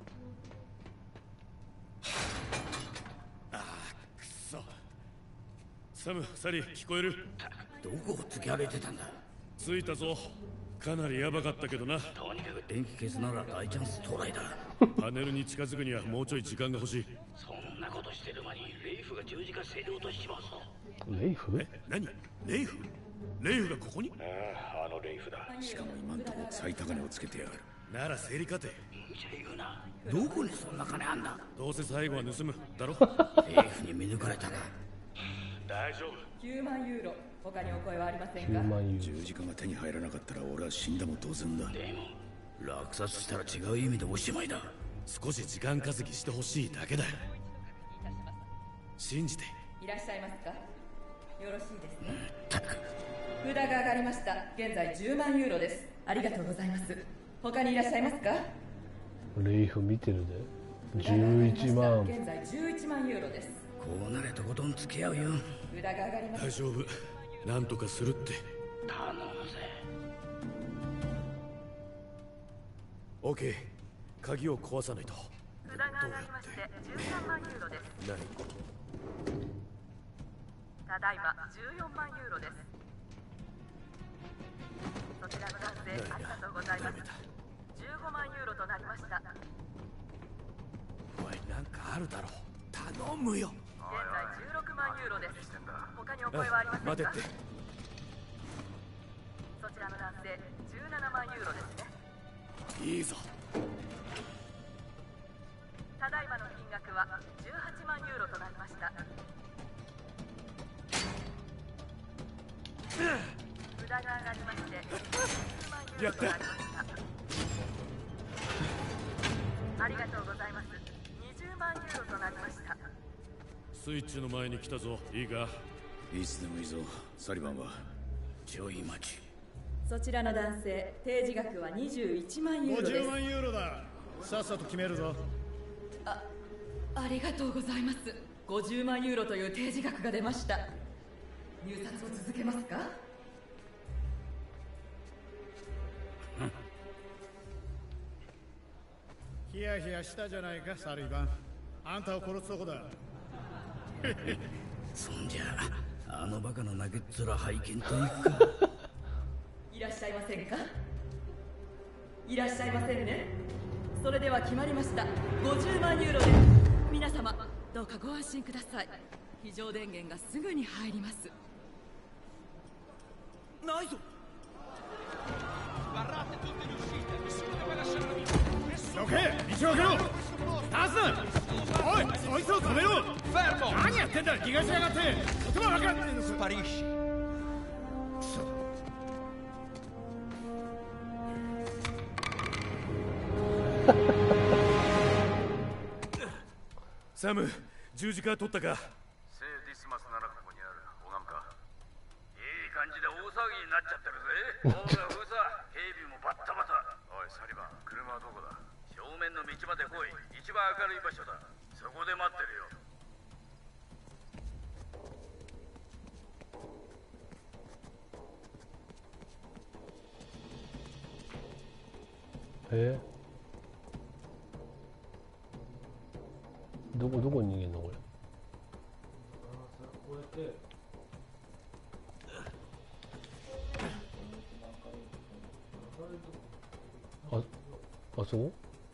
S3: あーくそ。サム、サリー聞こえる？
S6: どこを突き歩いてたんだ。
S3: 着いたぞ。かなりヤバかったけどな。
S6: とにかく電気消すなら大チャンス到来だ。
S3: パネルに近づくにはもうちょい時間が欲しい。
S6: そんなことしてる間にレイフが十字架制度としまうぞ。
S1: レイフ？
S3: 何？レイフ？レイフがここに？
S2: あのレイフだ。しかも今んとこ最高値をつけてやがる。
S3: なら整理過程。
S6: じゃ言うな。どこにそんな金あんだ。
S3: どうせ最後は盗むだろ。
S6: レイフに見抜かれたな。
S3: 大丈夫。
S11: 9万ユーロ。他にお声はありませんか？
S1: 9万ユーロ。
S2: 十字架が手に入らなかったら俺は死んだも同然だ。
S6: でも落札したら違う意味でおしまいだ。
S3: 少し時間稼ぎしてほしいだけだよ。信じて。
S11: いらっしゃいますか？よろしいですね。札が上がりました。現在10万ユーロです。ありがとうございます。他にいらっしゃいますか？
S1: レイフ見てるで。11万。
S11: 現在11万ユーロです。
S6: こうなれとことん付き合うよ。
S11: 札が上がりました。
S3: 大丈夫。なんとかするって。
S6: 頼むぜ。
S3: オッケー。鍵を壊さないと。
S11: 札が上がりまして13万ユーロです。
S3: 何？
S11: ただいま14万ユーロです。そちらの男性ありがとうございます。15万ユーロとなりました。
S3: おい、なんかあるだろう。頼むよ。
S11: 現在16万ユーロです。他にお声はありませんか？
S3: 待てって。
S11: そちらの男性17万ユーロですね。
S3: いいぞ。
S11: ただいまの金額は18万ユーロとなりました。札が上がりまして20万ユーロとなりました。ありがとうございます。20万ユーロとなりました。
S3: スイッチの前に来たぞ。いいか？
S2: いつでもいいぞ。サリバンは
S6: ちょい待ち。
S11: そちらの男性提示額は21万ユーロです。
S12: 50万ユーロだ。さっさと決めるぞ。
S11: ありがとうございます。50万ユーロという提示額が出ました。入札を続けますか？
S12: ヒヤヒヤしたじゃないか、サリバン。あんたを殺すとこだ。
S6: そんじゃあのバカの投げっ面拝見というか。
S11: いらっしゃいませんか？いらっしゃいませんね。それでは決まりました。50万ユーロです。皆様どうかご安心ください。非常電源がすぐに入ります。
S3: ないぞ。
S12: どけ、道を開けろ。立つな。おい、そいつを止めろ。何やってんだ、逃がしやがって。言葉分かってんのか。スパリッシュ。
S3: サム、十字架取ったか？
S14: 聖ディスマスならここにある。拝むか？いい感じで大騒ぎになっちゃってるぜ。大が封鎖、警備もバッタバタ。おいサリバン、車はどこだ？正面の道まで来い。一番明るい場所だ。そこで待ってるよ。
S1: どこに逃げんのこれ。
S15: こうやって
S1: あそこ？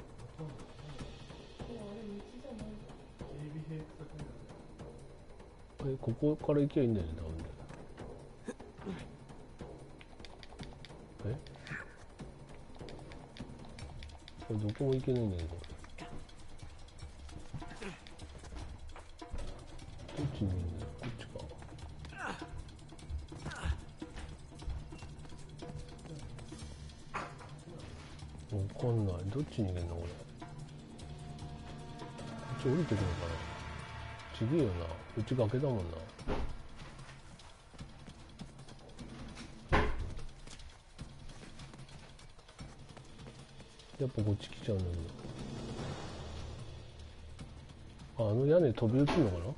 S1: ここから行けばいいんだよね、多分ね。これどこも行けないんだけど。どっちにいるんだよ、こっちか。わかんない。どっちに逃げんのこれ。こっち降りてくのかな。ちげえよな。こっち崖だもんな。やっぱこっち来ちゃうんだけど。あの屋根飛び移るのかな。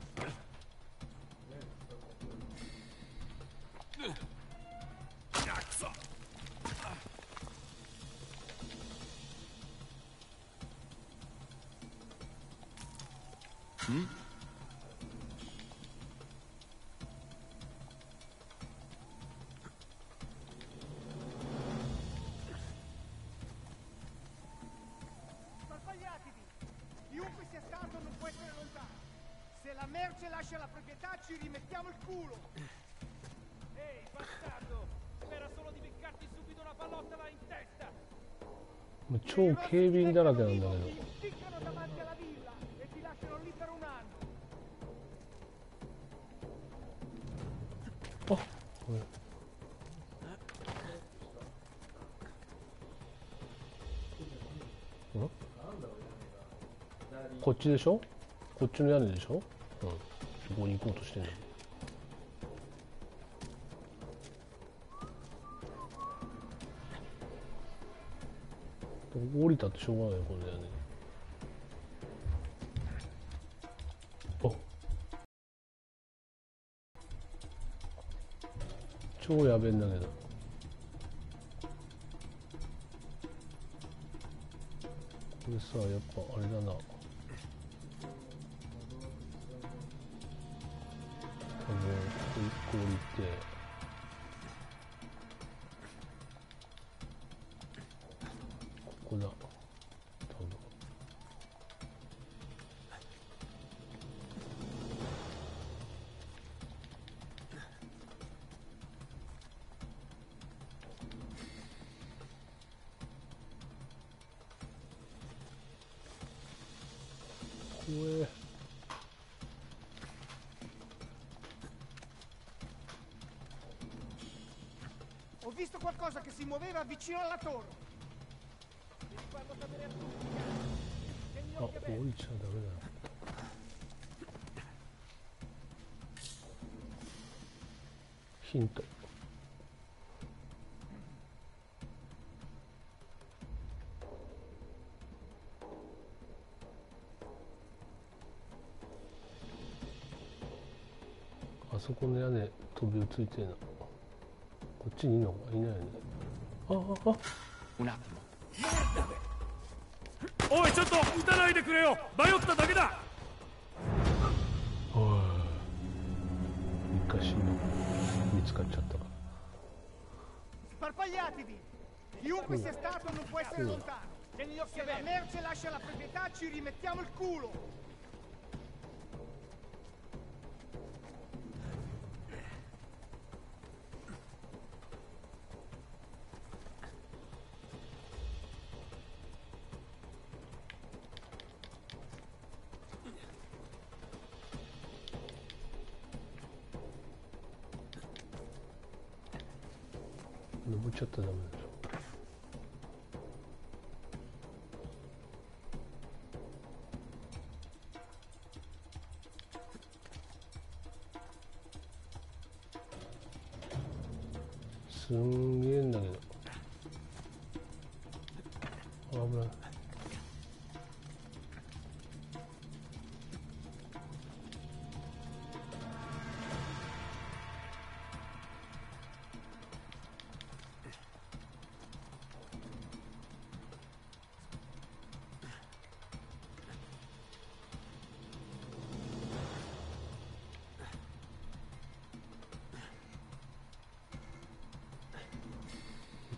S9: Chiunque sia stato non può essere lontano. Se la merce lascia la proprietà ci rimettiamo il culo.
S12: Ehi, bastardo! Spera solo di beccarti subito una pallottola in testa.
S1: もう超警備員だらけなんだけど。
S9: Ficcano davanti alla villa e ti lasciano lì per un anno.
S1: あ、これ。こっちでしょ？こっちの屋根でしょ？うん。そこに行こうとしてんだけど。降りたってしょうがないよ、この屋根。超やべえんだけど。これさ、やっぱあれだな。多分ここ1個降りて、ここだ。多分。
S9: Ho visto qualcosa che si muoveva vicino alla torre. Devi farlo sapere a tutti, cazzo.
S1: あ、降りちゃダメだ。ヒント。あそこの屋根飛びついてるな。こっちにいるのかいないよね。あ。
S12: Un attimo. おい、ちょっと撃たないでくれよ。迷っただけだ。
S1: おい。一回死んだ。見つかっちゃったか。
S9: Sparpagliatevi! Chiunque sia stato non può essere lontano. Se la merce lascia la proprietà ci rimettiamo il culo.
S1: 登っちゃったらダメだよ。すんげえんだけど。危ない。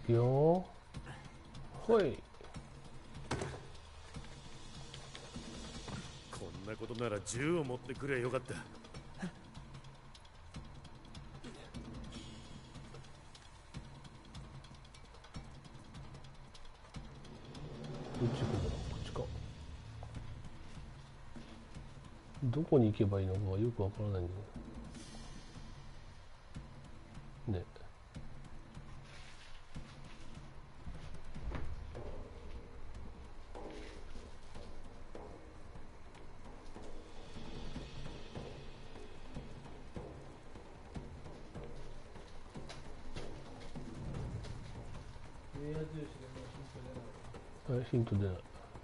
S1: くよ。ほい。
S3: こんなことなら銃を持ってくればよかった。
S1: どっち行くんだろう。こっちか。どこに行けばいいのかがよくわからないんだよね。ね。ヒント出ない。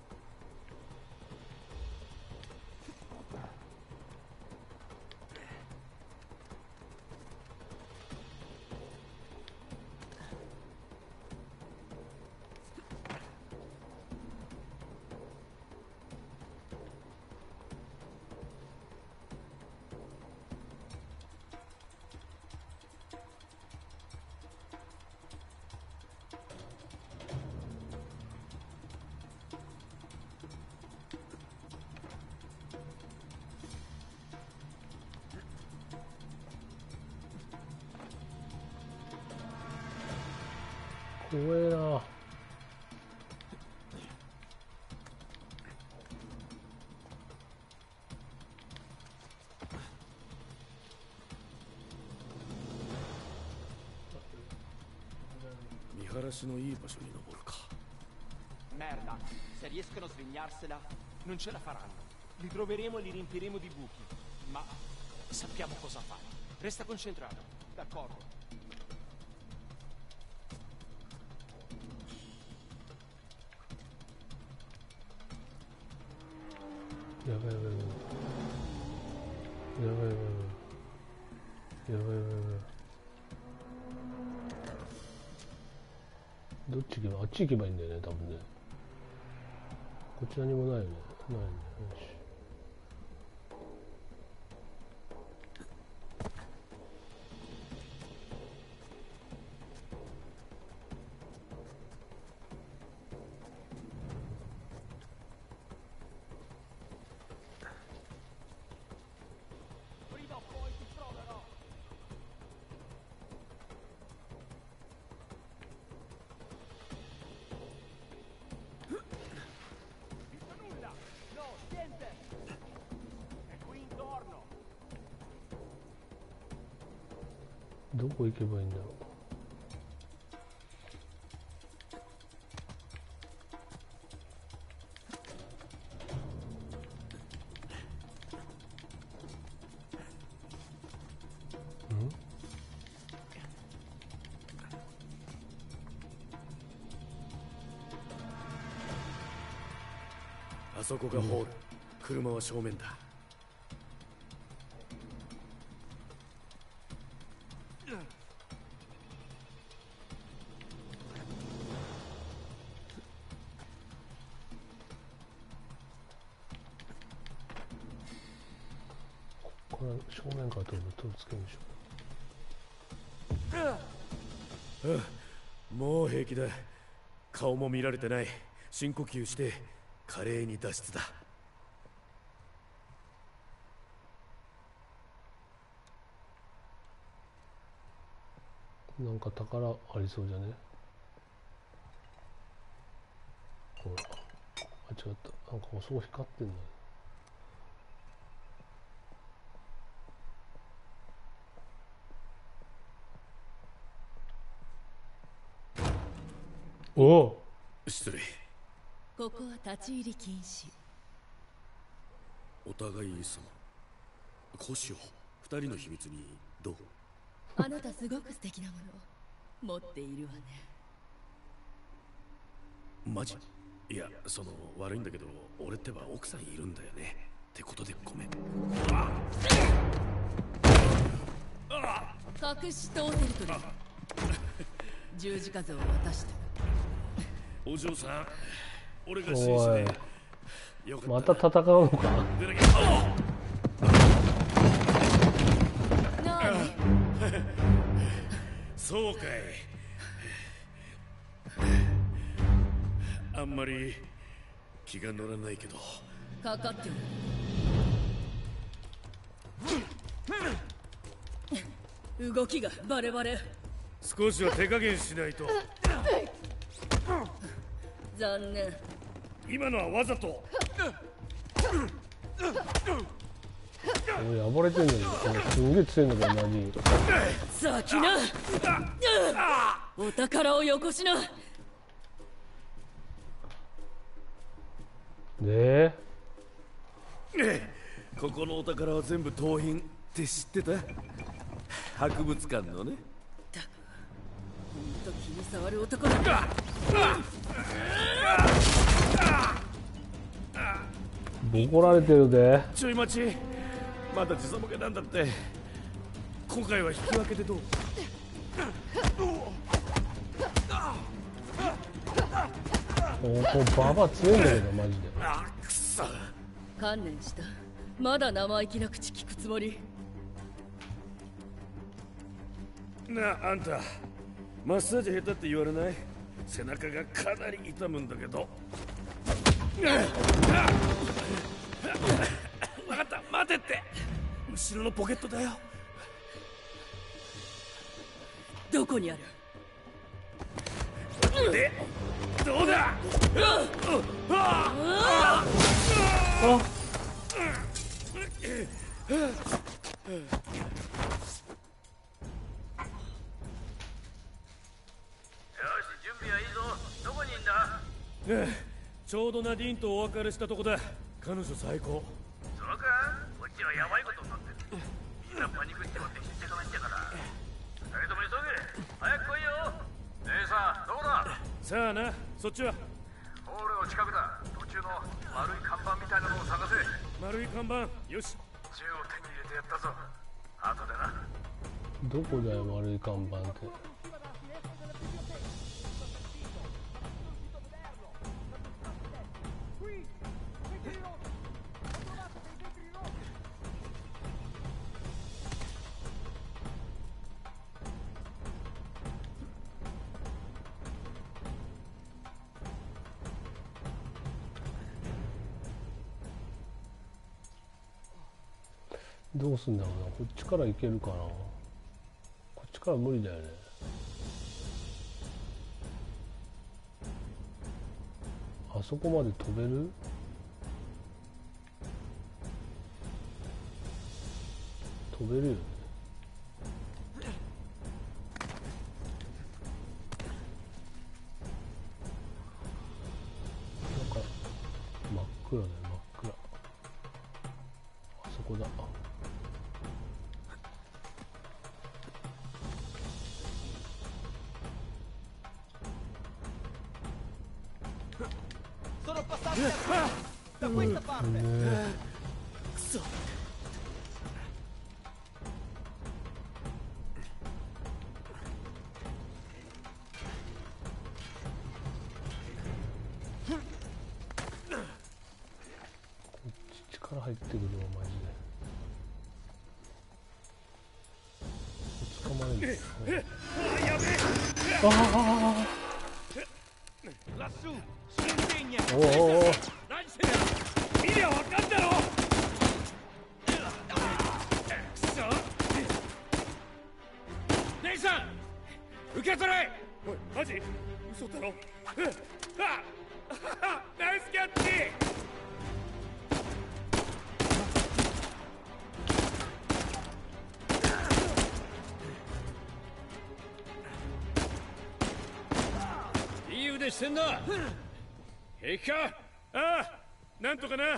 S1: 怖えな。
S3: 見晴らしのいい場所に登るか。
S13: Merda, se riescono a svignarsela, non ce la faranno. Li troveremo e li riempiremo di buchi. Ma sappiamo cosa fare. Resta concentrato, d'accordo?
S1: どっち行けば、あっち行けばいいんだよね、多分ね。こちらにもないよね。ないね。よし。どこ行けばいいんだろう。
S3: あそこがホール。車は正面だ。
S1: これ正面から撮るとつけるでしょ。
S3: もう平気だ。顔も見られてない。深呼吸して華麗に脱出だ。
S1: なんか宝ありそうじゃね。ほら、あ、違った。なんかそこ光ってんだよ。おお、
S3: 失礼。
S7: ここは立ち入り禁止。
S3: お互い様。こうしよう。二人の秘密にどう？
S7: あなたすごく素敵なものを持っているわね。
S3: マジ？いや、悪いんだけど、俺ってば奥さんいるんだよね。ってことでごめん。
S7: 隠し通せるとでも。十字架像を渡して。
S3: お嬢さん、俺が紳士でよかった。
S1: また戦うのか。
S3: そうかい。 あんまり気が乗らないけど。
S7: かかってる。動きがバレバレ。
S3: 少しは手加減しないと。
S7: 残念。
S3: 今のはわざと。
S1: 暴れてんだけど、すんげえ強いんだけど、マジ。
S7: 先な。お宝をよこしな。
S1: で、
S3: ここのお宝は全部盗品って知ってた？博物館のね。
S7: ほんと気に障る男だ。
S1: ボコられてるで。
S3: ちょい待ち、まだ時差ボケなんだって。今回は引き分けでどう？
S1: ここババ強いんだけど、マジで。
S3: あ、くそ。
S7: 観念した。まだ生意気な口聞くつもり。
S3: なあ、あんたマッサージ下手って言われない？背中がかなり痛むんだけど。分かった、待てって。後ろのポケットだよ。
S7: どこにある？
S3: で、どうだ？ちょうどナディーンとお別れしたとこだ。彼女最高。
S14: そうか、こっちはやばいことになってる。みんなパニックってもって知ってかないんだから。二人とも急げ、早く来いよ。姉さん、どこだ？
S3: さあな、そっちは？
S14: ホールの近くだ。途中の丸い看板みたいなのを探せ。
S3: 丸い看板、よし。
S14: 銃を手に入れてやったぞ。後でな。
S1: どこだよ、丸い看板って。どうすんだろうな、こっちから行けるかな。こっちから無理だよね。あそこまで飛べる？飛べるよね。なんか真っ暗だよ、真っ暗。あそこだ。
S3: くそ。
S1: 力入ってくるわ、マジで。捕まれる。ああ。おお。
S3: 見りゃわかんだろ。くそ。姉さん、受け取れ。おい、マジ？嘘だろ。ナイスキャッチ。いい腕してんな。平気か？ああ、なんとかな。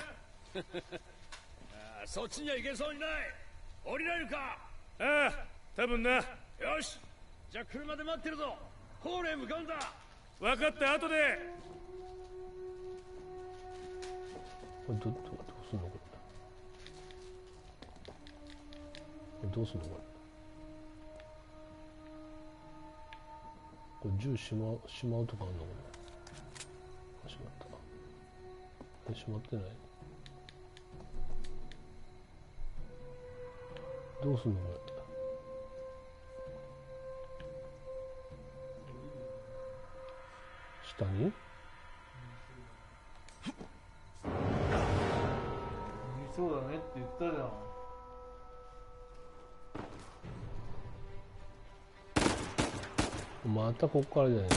S3: そっちには行けそうにない。降りられるか？ああ、多分な。よし、じゃあ車で待ってるぞ。ホールへ向かうんだ。分かった、後で。
S1: これどうすんのこれ。どうすんのこれ。これ銃しまうとかあんのこれ。しまった。しまってない。どうすんのこれ。下に言ったじゃん。またこっからじゃないか。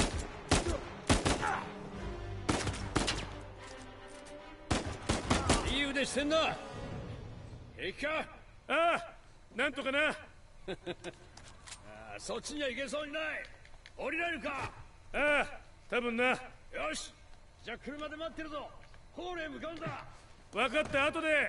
S3: いい腕してんな。平気か。ああ、なんとかな。ああ、そっちには行けそうにない。降りられるか。ああ、多分な。よし、じゃあ車で待ってるぞ。ホールへ向かうんだ。分かった、後で。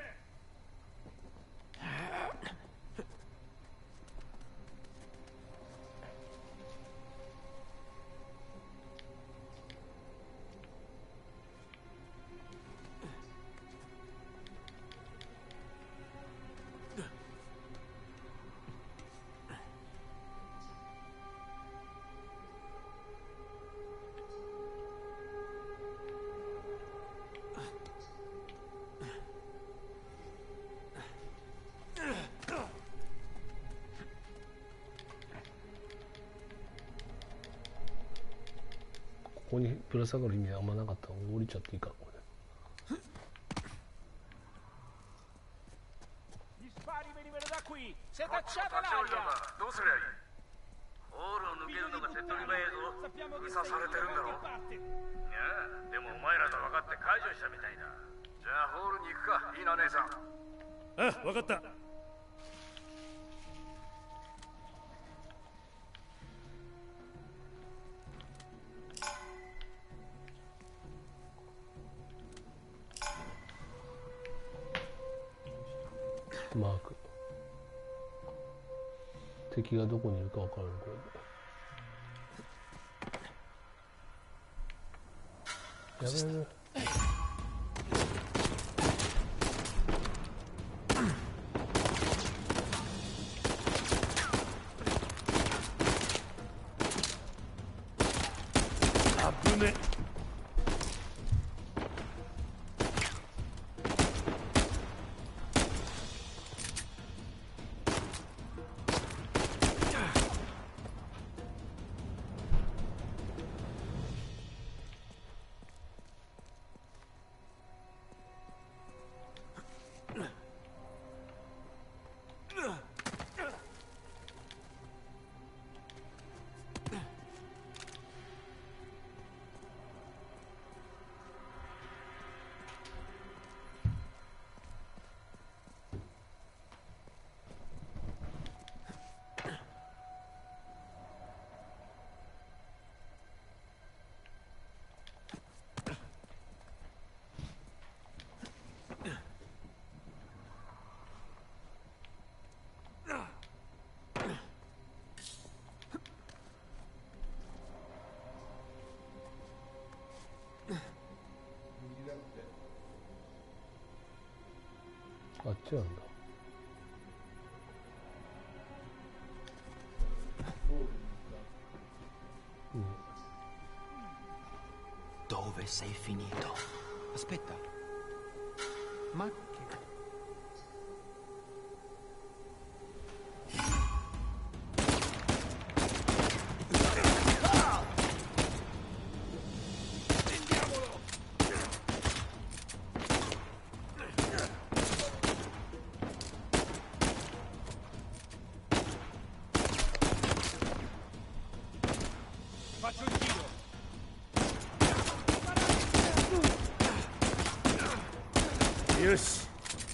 S1: ここにぶら下がる意味あんまなかったら降りちゃっていいかこれ。
S13: Gli spari venivano da qui! Si è
S14: こっちの
S13: tacciata
S14: 立ち寄りなん
S13: l'aria!
S14: だ。どうすりゃいい。ホールを抜けるのが手っ取り早いぞ。
S13: Sappiamo
S14: 封
S13: che
S14: 鎖
S13: sei
S14: されてるんだ
S13: da
S14: ろ。
S13: qualche parte!
S14: いや、でもお前らと分かって解除したみたいだ。じゃあホールに行くか。いいな姉さん。
S3: あ、分かった。
S1: マーク。敵がどこにいるか分からんこれで。やめる。
S3: 危ね。
S1: あっちなんだ。
S5: Dove sei finito? Aspetta. Ma che...
S13: Faccio il giro!
S3: よし。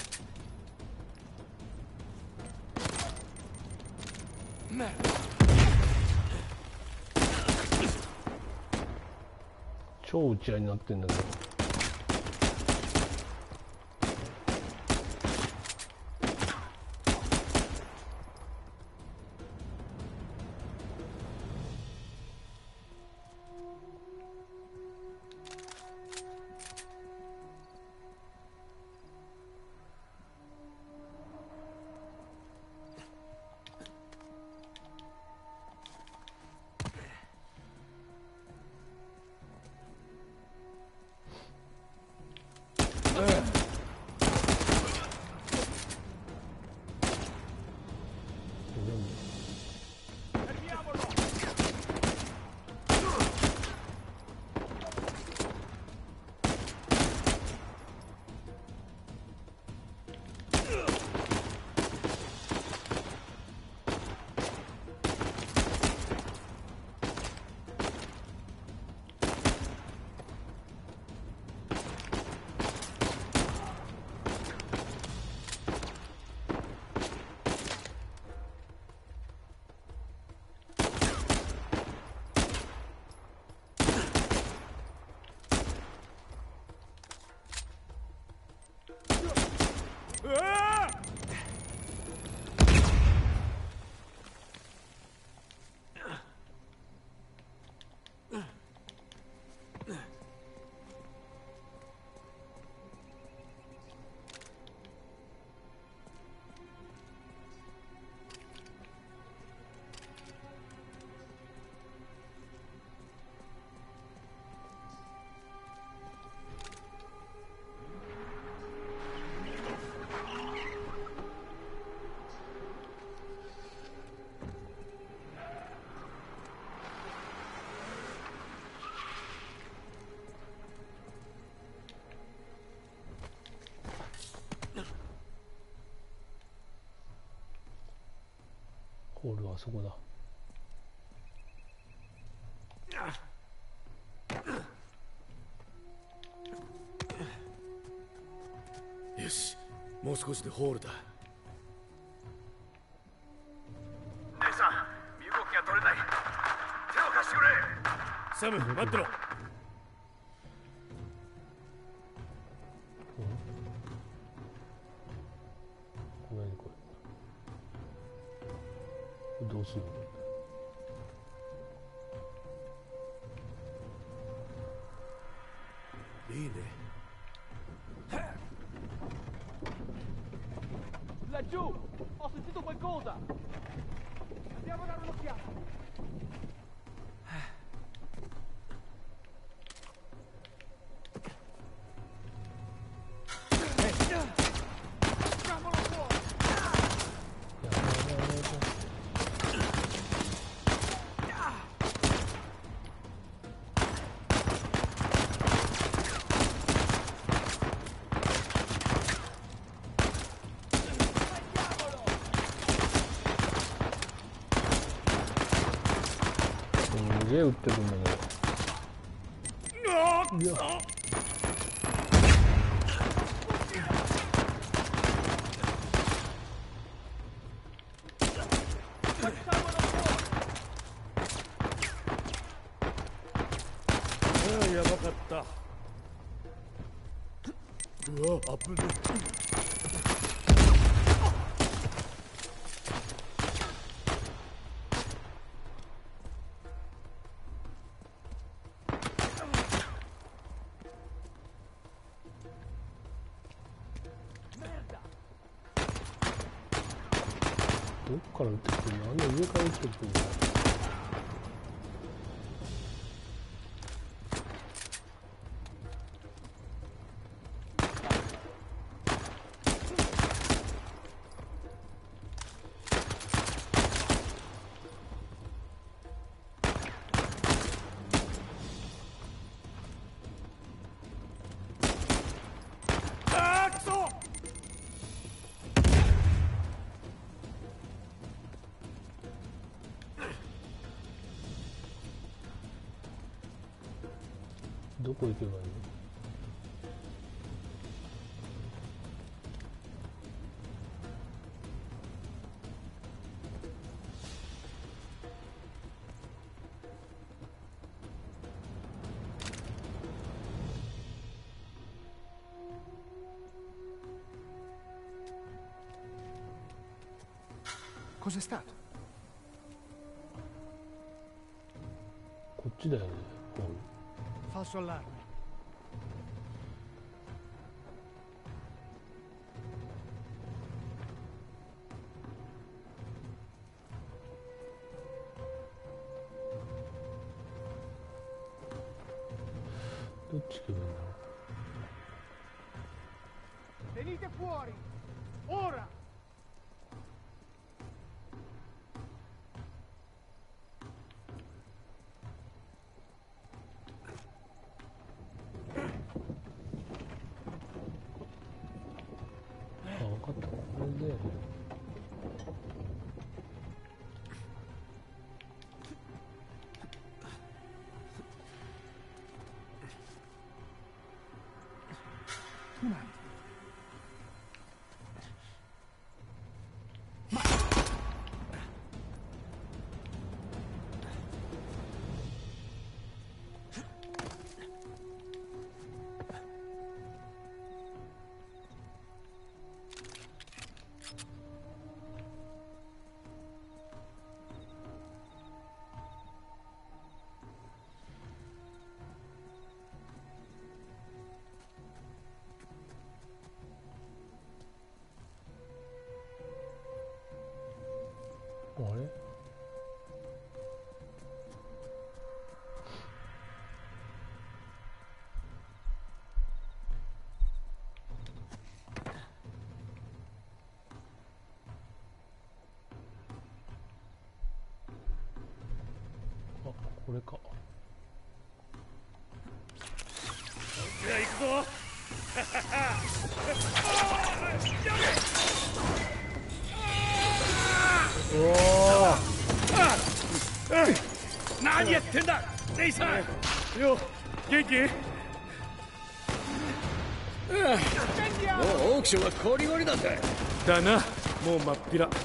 S1: 超打ち合いになってんだけど。 ホールはそこだ。
S3: よし、もう少しでホールだ。
S14: 姉さん、身動きが取れない。手を貸してくれ。
S3: サム、待ってろ。
S1: 何これ。どうするの？
S3: いいね。
S9: Laggiù! Ho sentito qualcosa! Andiamo a dare un'occhiata! Facciamolo fuori!
S1: すげえ撃ってくんだけど。いや。
S3: やばかった。うわ、アップル。
S1: どっから撃ってくるの？あんな上から撃ってくるの？どこ行けばいいの？
S10: Cos'è stato?
S1: こっちだよね。
S9: Falso allarme.
S1: どっち行けばいいんだろう。
S9: Venite fuori! Ora!
S1: あ、分かった。これで。あれ？あ、これか。
S3: じゃあ行くぞ。やべ。 何やってんだレイさん。よ元気？もうオークションはこりごりだぜ。だな、もう真っ平。ジョイント計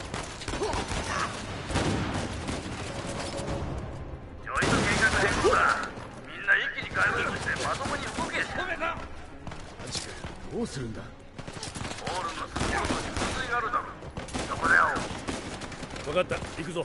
S3: 画変更だ。みんな一気に外部としてまともに動け。マジか、どうするんだ。ホールのすぐ横に噴水があるだろ。そこだよ。分かった、行くぞ。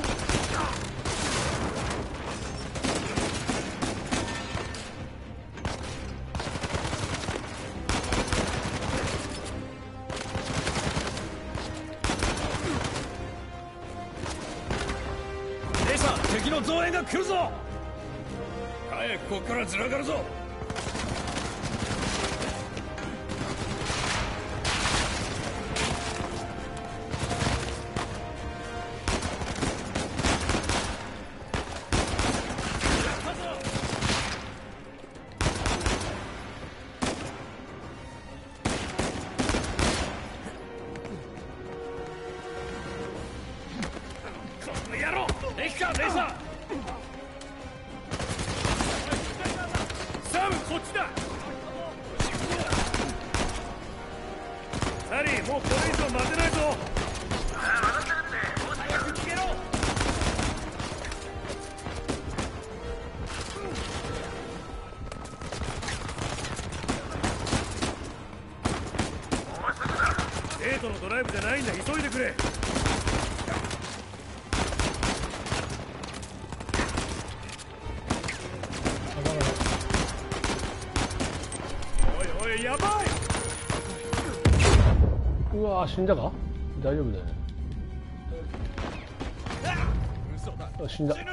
S3: 敵の増援が来るぞ。早くここからずらがるぞ。デートのドライブじゃないんだ、急いでくれ。おいおい、やばい。
S1: うわー、死んだか。大丈夫だよね。あ、死んだ。手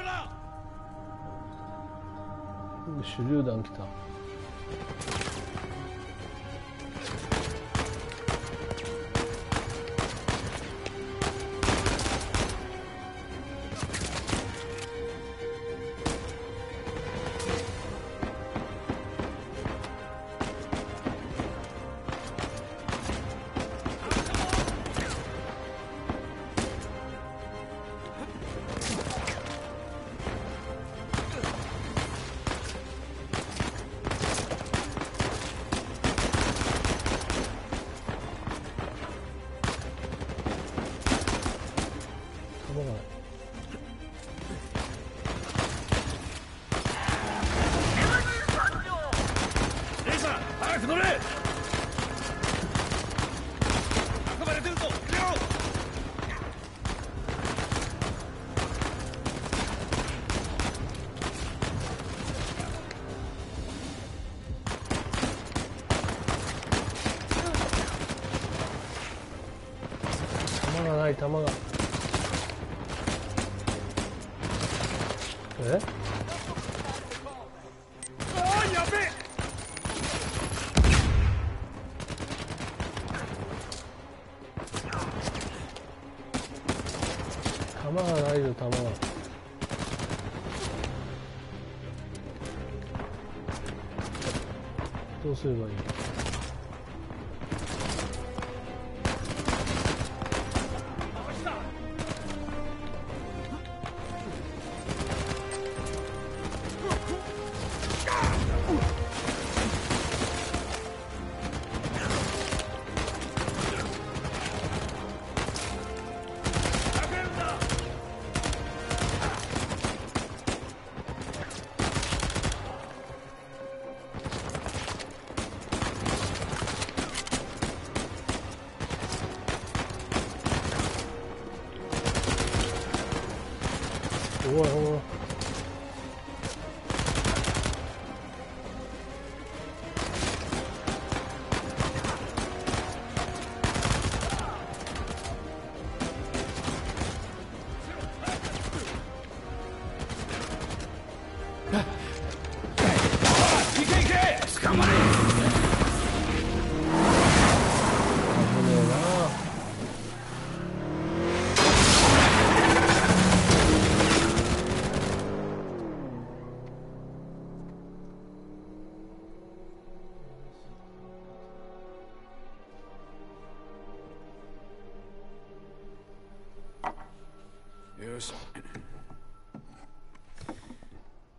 S1: 榴弾来た。弾が
S3: やべえ。
S1: 弾がないよ、弾が。どうすればいい。おいおい。
S3: 行け行け、捕まれ。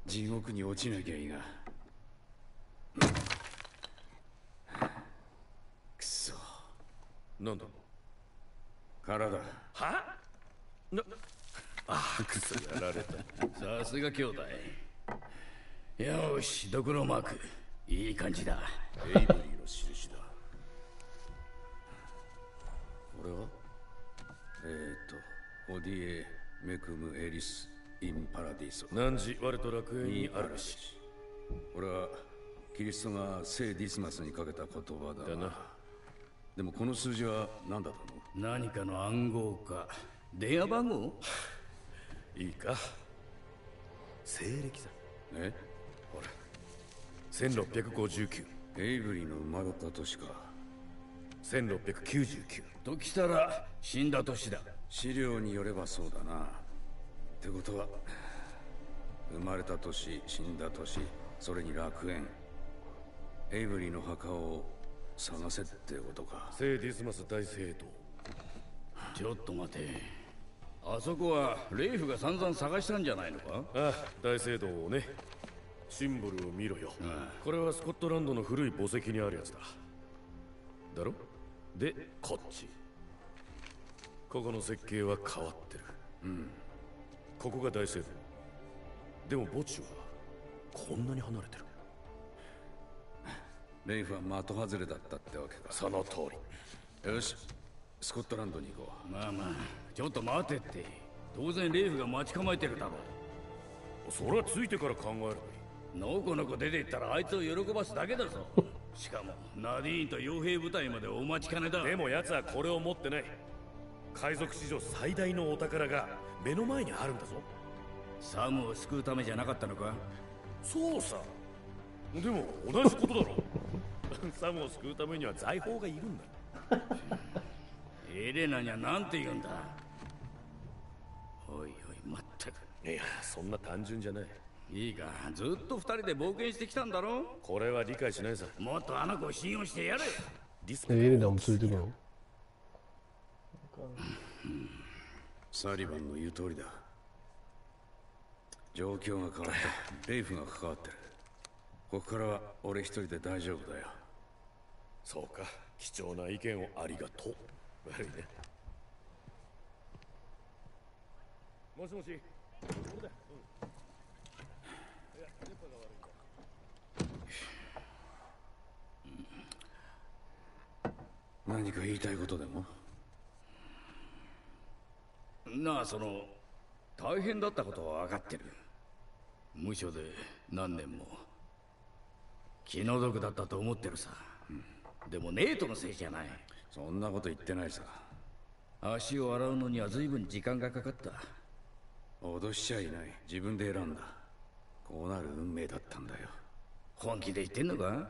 S2: 地獄に落ちなきゃいいが。くそ。
S15: なんだ
S2: 体。
S15: はくそやられた。
S6: さすが兄弟。よし、ドクロマークいい感じだ。
S15: エイブリーの印だ。
S2: これはオディエ・メクム・エリス・イン・パラディソ。
S15: 汝我と楽園にあるし。
S2: これはキリストが聖ディスマスにかけた言葉だな。でもこの数字は何だと思
S6: う？何かの暗号か。電話番号？
S15: いいか。西暦さ。
S2: え？
S15: ほら1659。
S2: エイブリーの生まれた年か。
S15: 1699
S6: ときたら死んだ年だ。
S2: 資料によればそうだな。ってことは生まれた年、死んだ年、それに楽園。エイブリーの墓を探せってことか。
S15: 聖ディスマス大聖堂。
S6: ちょっと待て。あそこはレイフが散々探したんじゃないのか？
S15: ああ、大聖堂をね。シンボルを見ろよ。これはスコットランドの古い墓石にあるやつだ。だろ？で、こっち。ここの設計は変わってる。ここが大聖堂。でも墓地はこんなに離れてる。
S2: レイフは的外れだったってわけか。
S15: その通
S2: り。よし、スコットランドに行こ
S6: う。まあまあ、ちょっと待てって。当然レイフが待ち構えてるだろ
S15: う。それはついてから考える。
S6: のこのこ出て行ったらあいつを喜ばすだけだぞ。しかもナディーンと傭兵部隊までお待ちかねだ。
S15: でも奴はこれを持ってない。海賊史上最大のお宝が目の前にあるんだぞ。
S6: サムを救うためじゃなかったのか？
S15: そうさ。でも同じことだろ。サムを救うためには財宝がいるんだ。
S6: エレナには何て言うんだ。おいおい、まったく。
S15: いや、そんな単純じゃない。
S6: いいか、ずっと二人で冒険してきたんだろ。
S15: これは理解しないさ。
S6: もっとあの子を信用してやれ。
S1: エレナも連れてくの？
S2: サリバンの言う通りだ。状況が変わった。レイフが関わってる。ここからは俺一人で大丈夫だよ。
S15: そうか、貴重な意見をありがとう。悪いね。もしもし。ここだ。
S2: 何か言いたいことでも？
S6: なあ、大変だったことは分かってる。無所で何年も気の毒だったと思ってるさ。でもネートのせいじゃない。
S2: そんなこと言ってないさ。
S6: 足を洗うのには随分時間がかかった。
S2: 脅しちゃいない。自分で選んだ。こうなる運命だったんだよ。
S6: 本気で言ってんのか？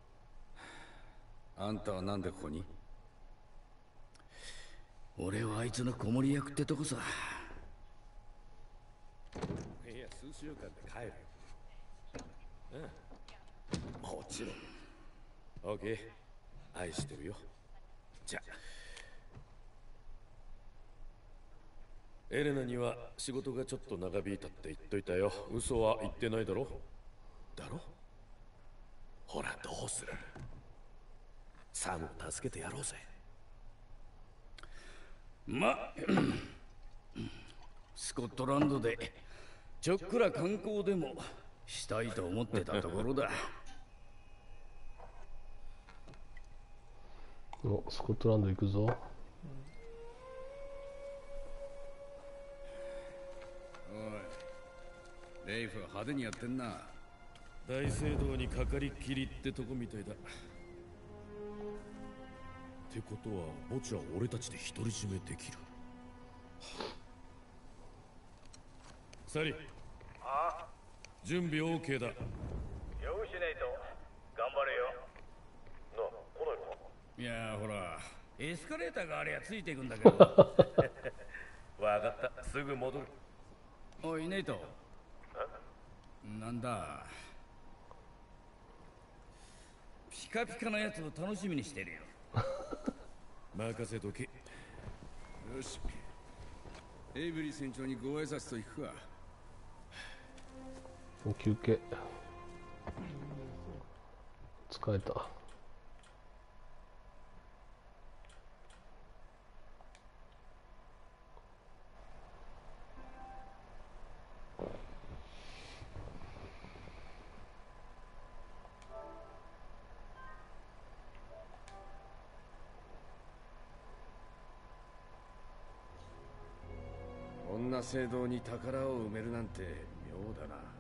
S2: あんたはなんでここに？
S6: 俺はあいつの子守役ってとこさ。
S15: いや、数週間で帰る。もちろん。オッケー。愛してるよ。じゃあ。エレナには仕事がちょっと長引いたって言っといたよ。嘘は言ってないだろ？だろ？ほら、どうする？サムを助けてやろうぜ。
S6: スコットランドでちょっくら観光でもしたいと思ってたところだ。
S1: お、スコットランド行くぞ。
S2: おい、レイフは派手にやってんな。
S15: 大聖堂にかかりっきりってとこみたいだ。ってことは墓地は俺たちで独り占めできる。サリー。
S14: あ？
S15: 準備 OK だ。
S14: よしネイト、頑張れよ。なあ、来ないのか？
S6: いやほら、エスカレーターがあれやついていくんだけど。
S15: わかった、すぐ戻る。
S6: おいネイト。なんだ、ピカピカなやつを楽しみにしてるよ。
S15: 任せとけ。よ
S2: し、エイブリー船長にご挨拶と行くか。
S1: 休憩。疲れた。
S2: こんな聖堂に宝を埋めるなんて妙だな。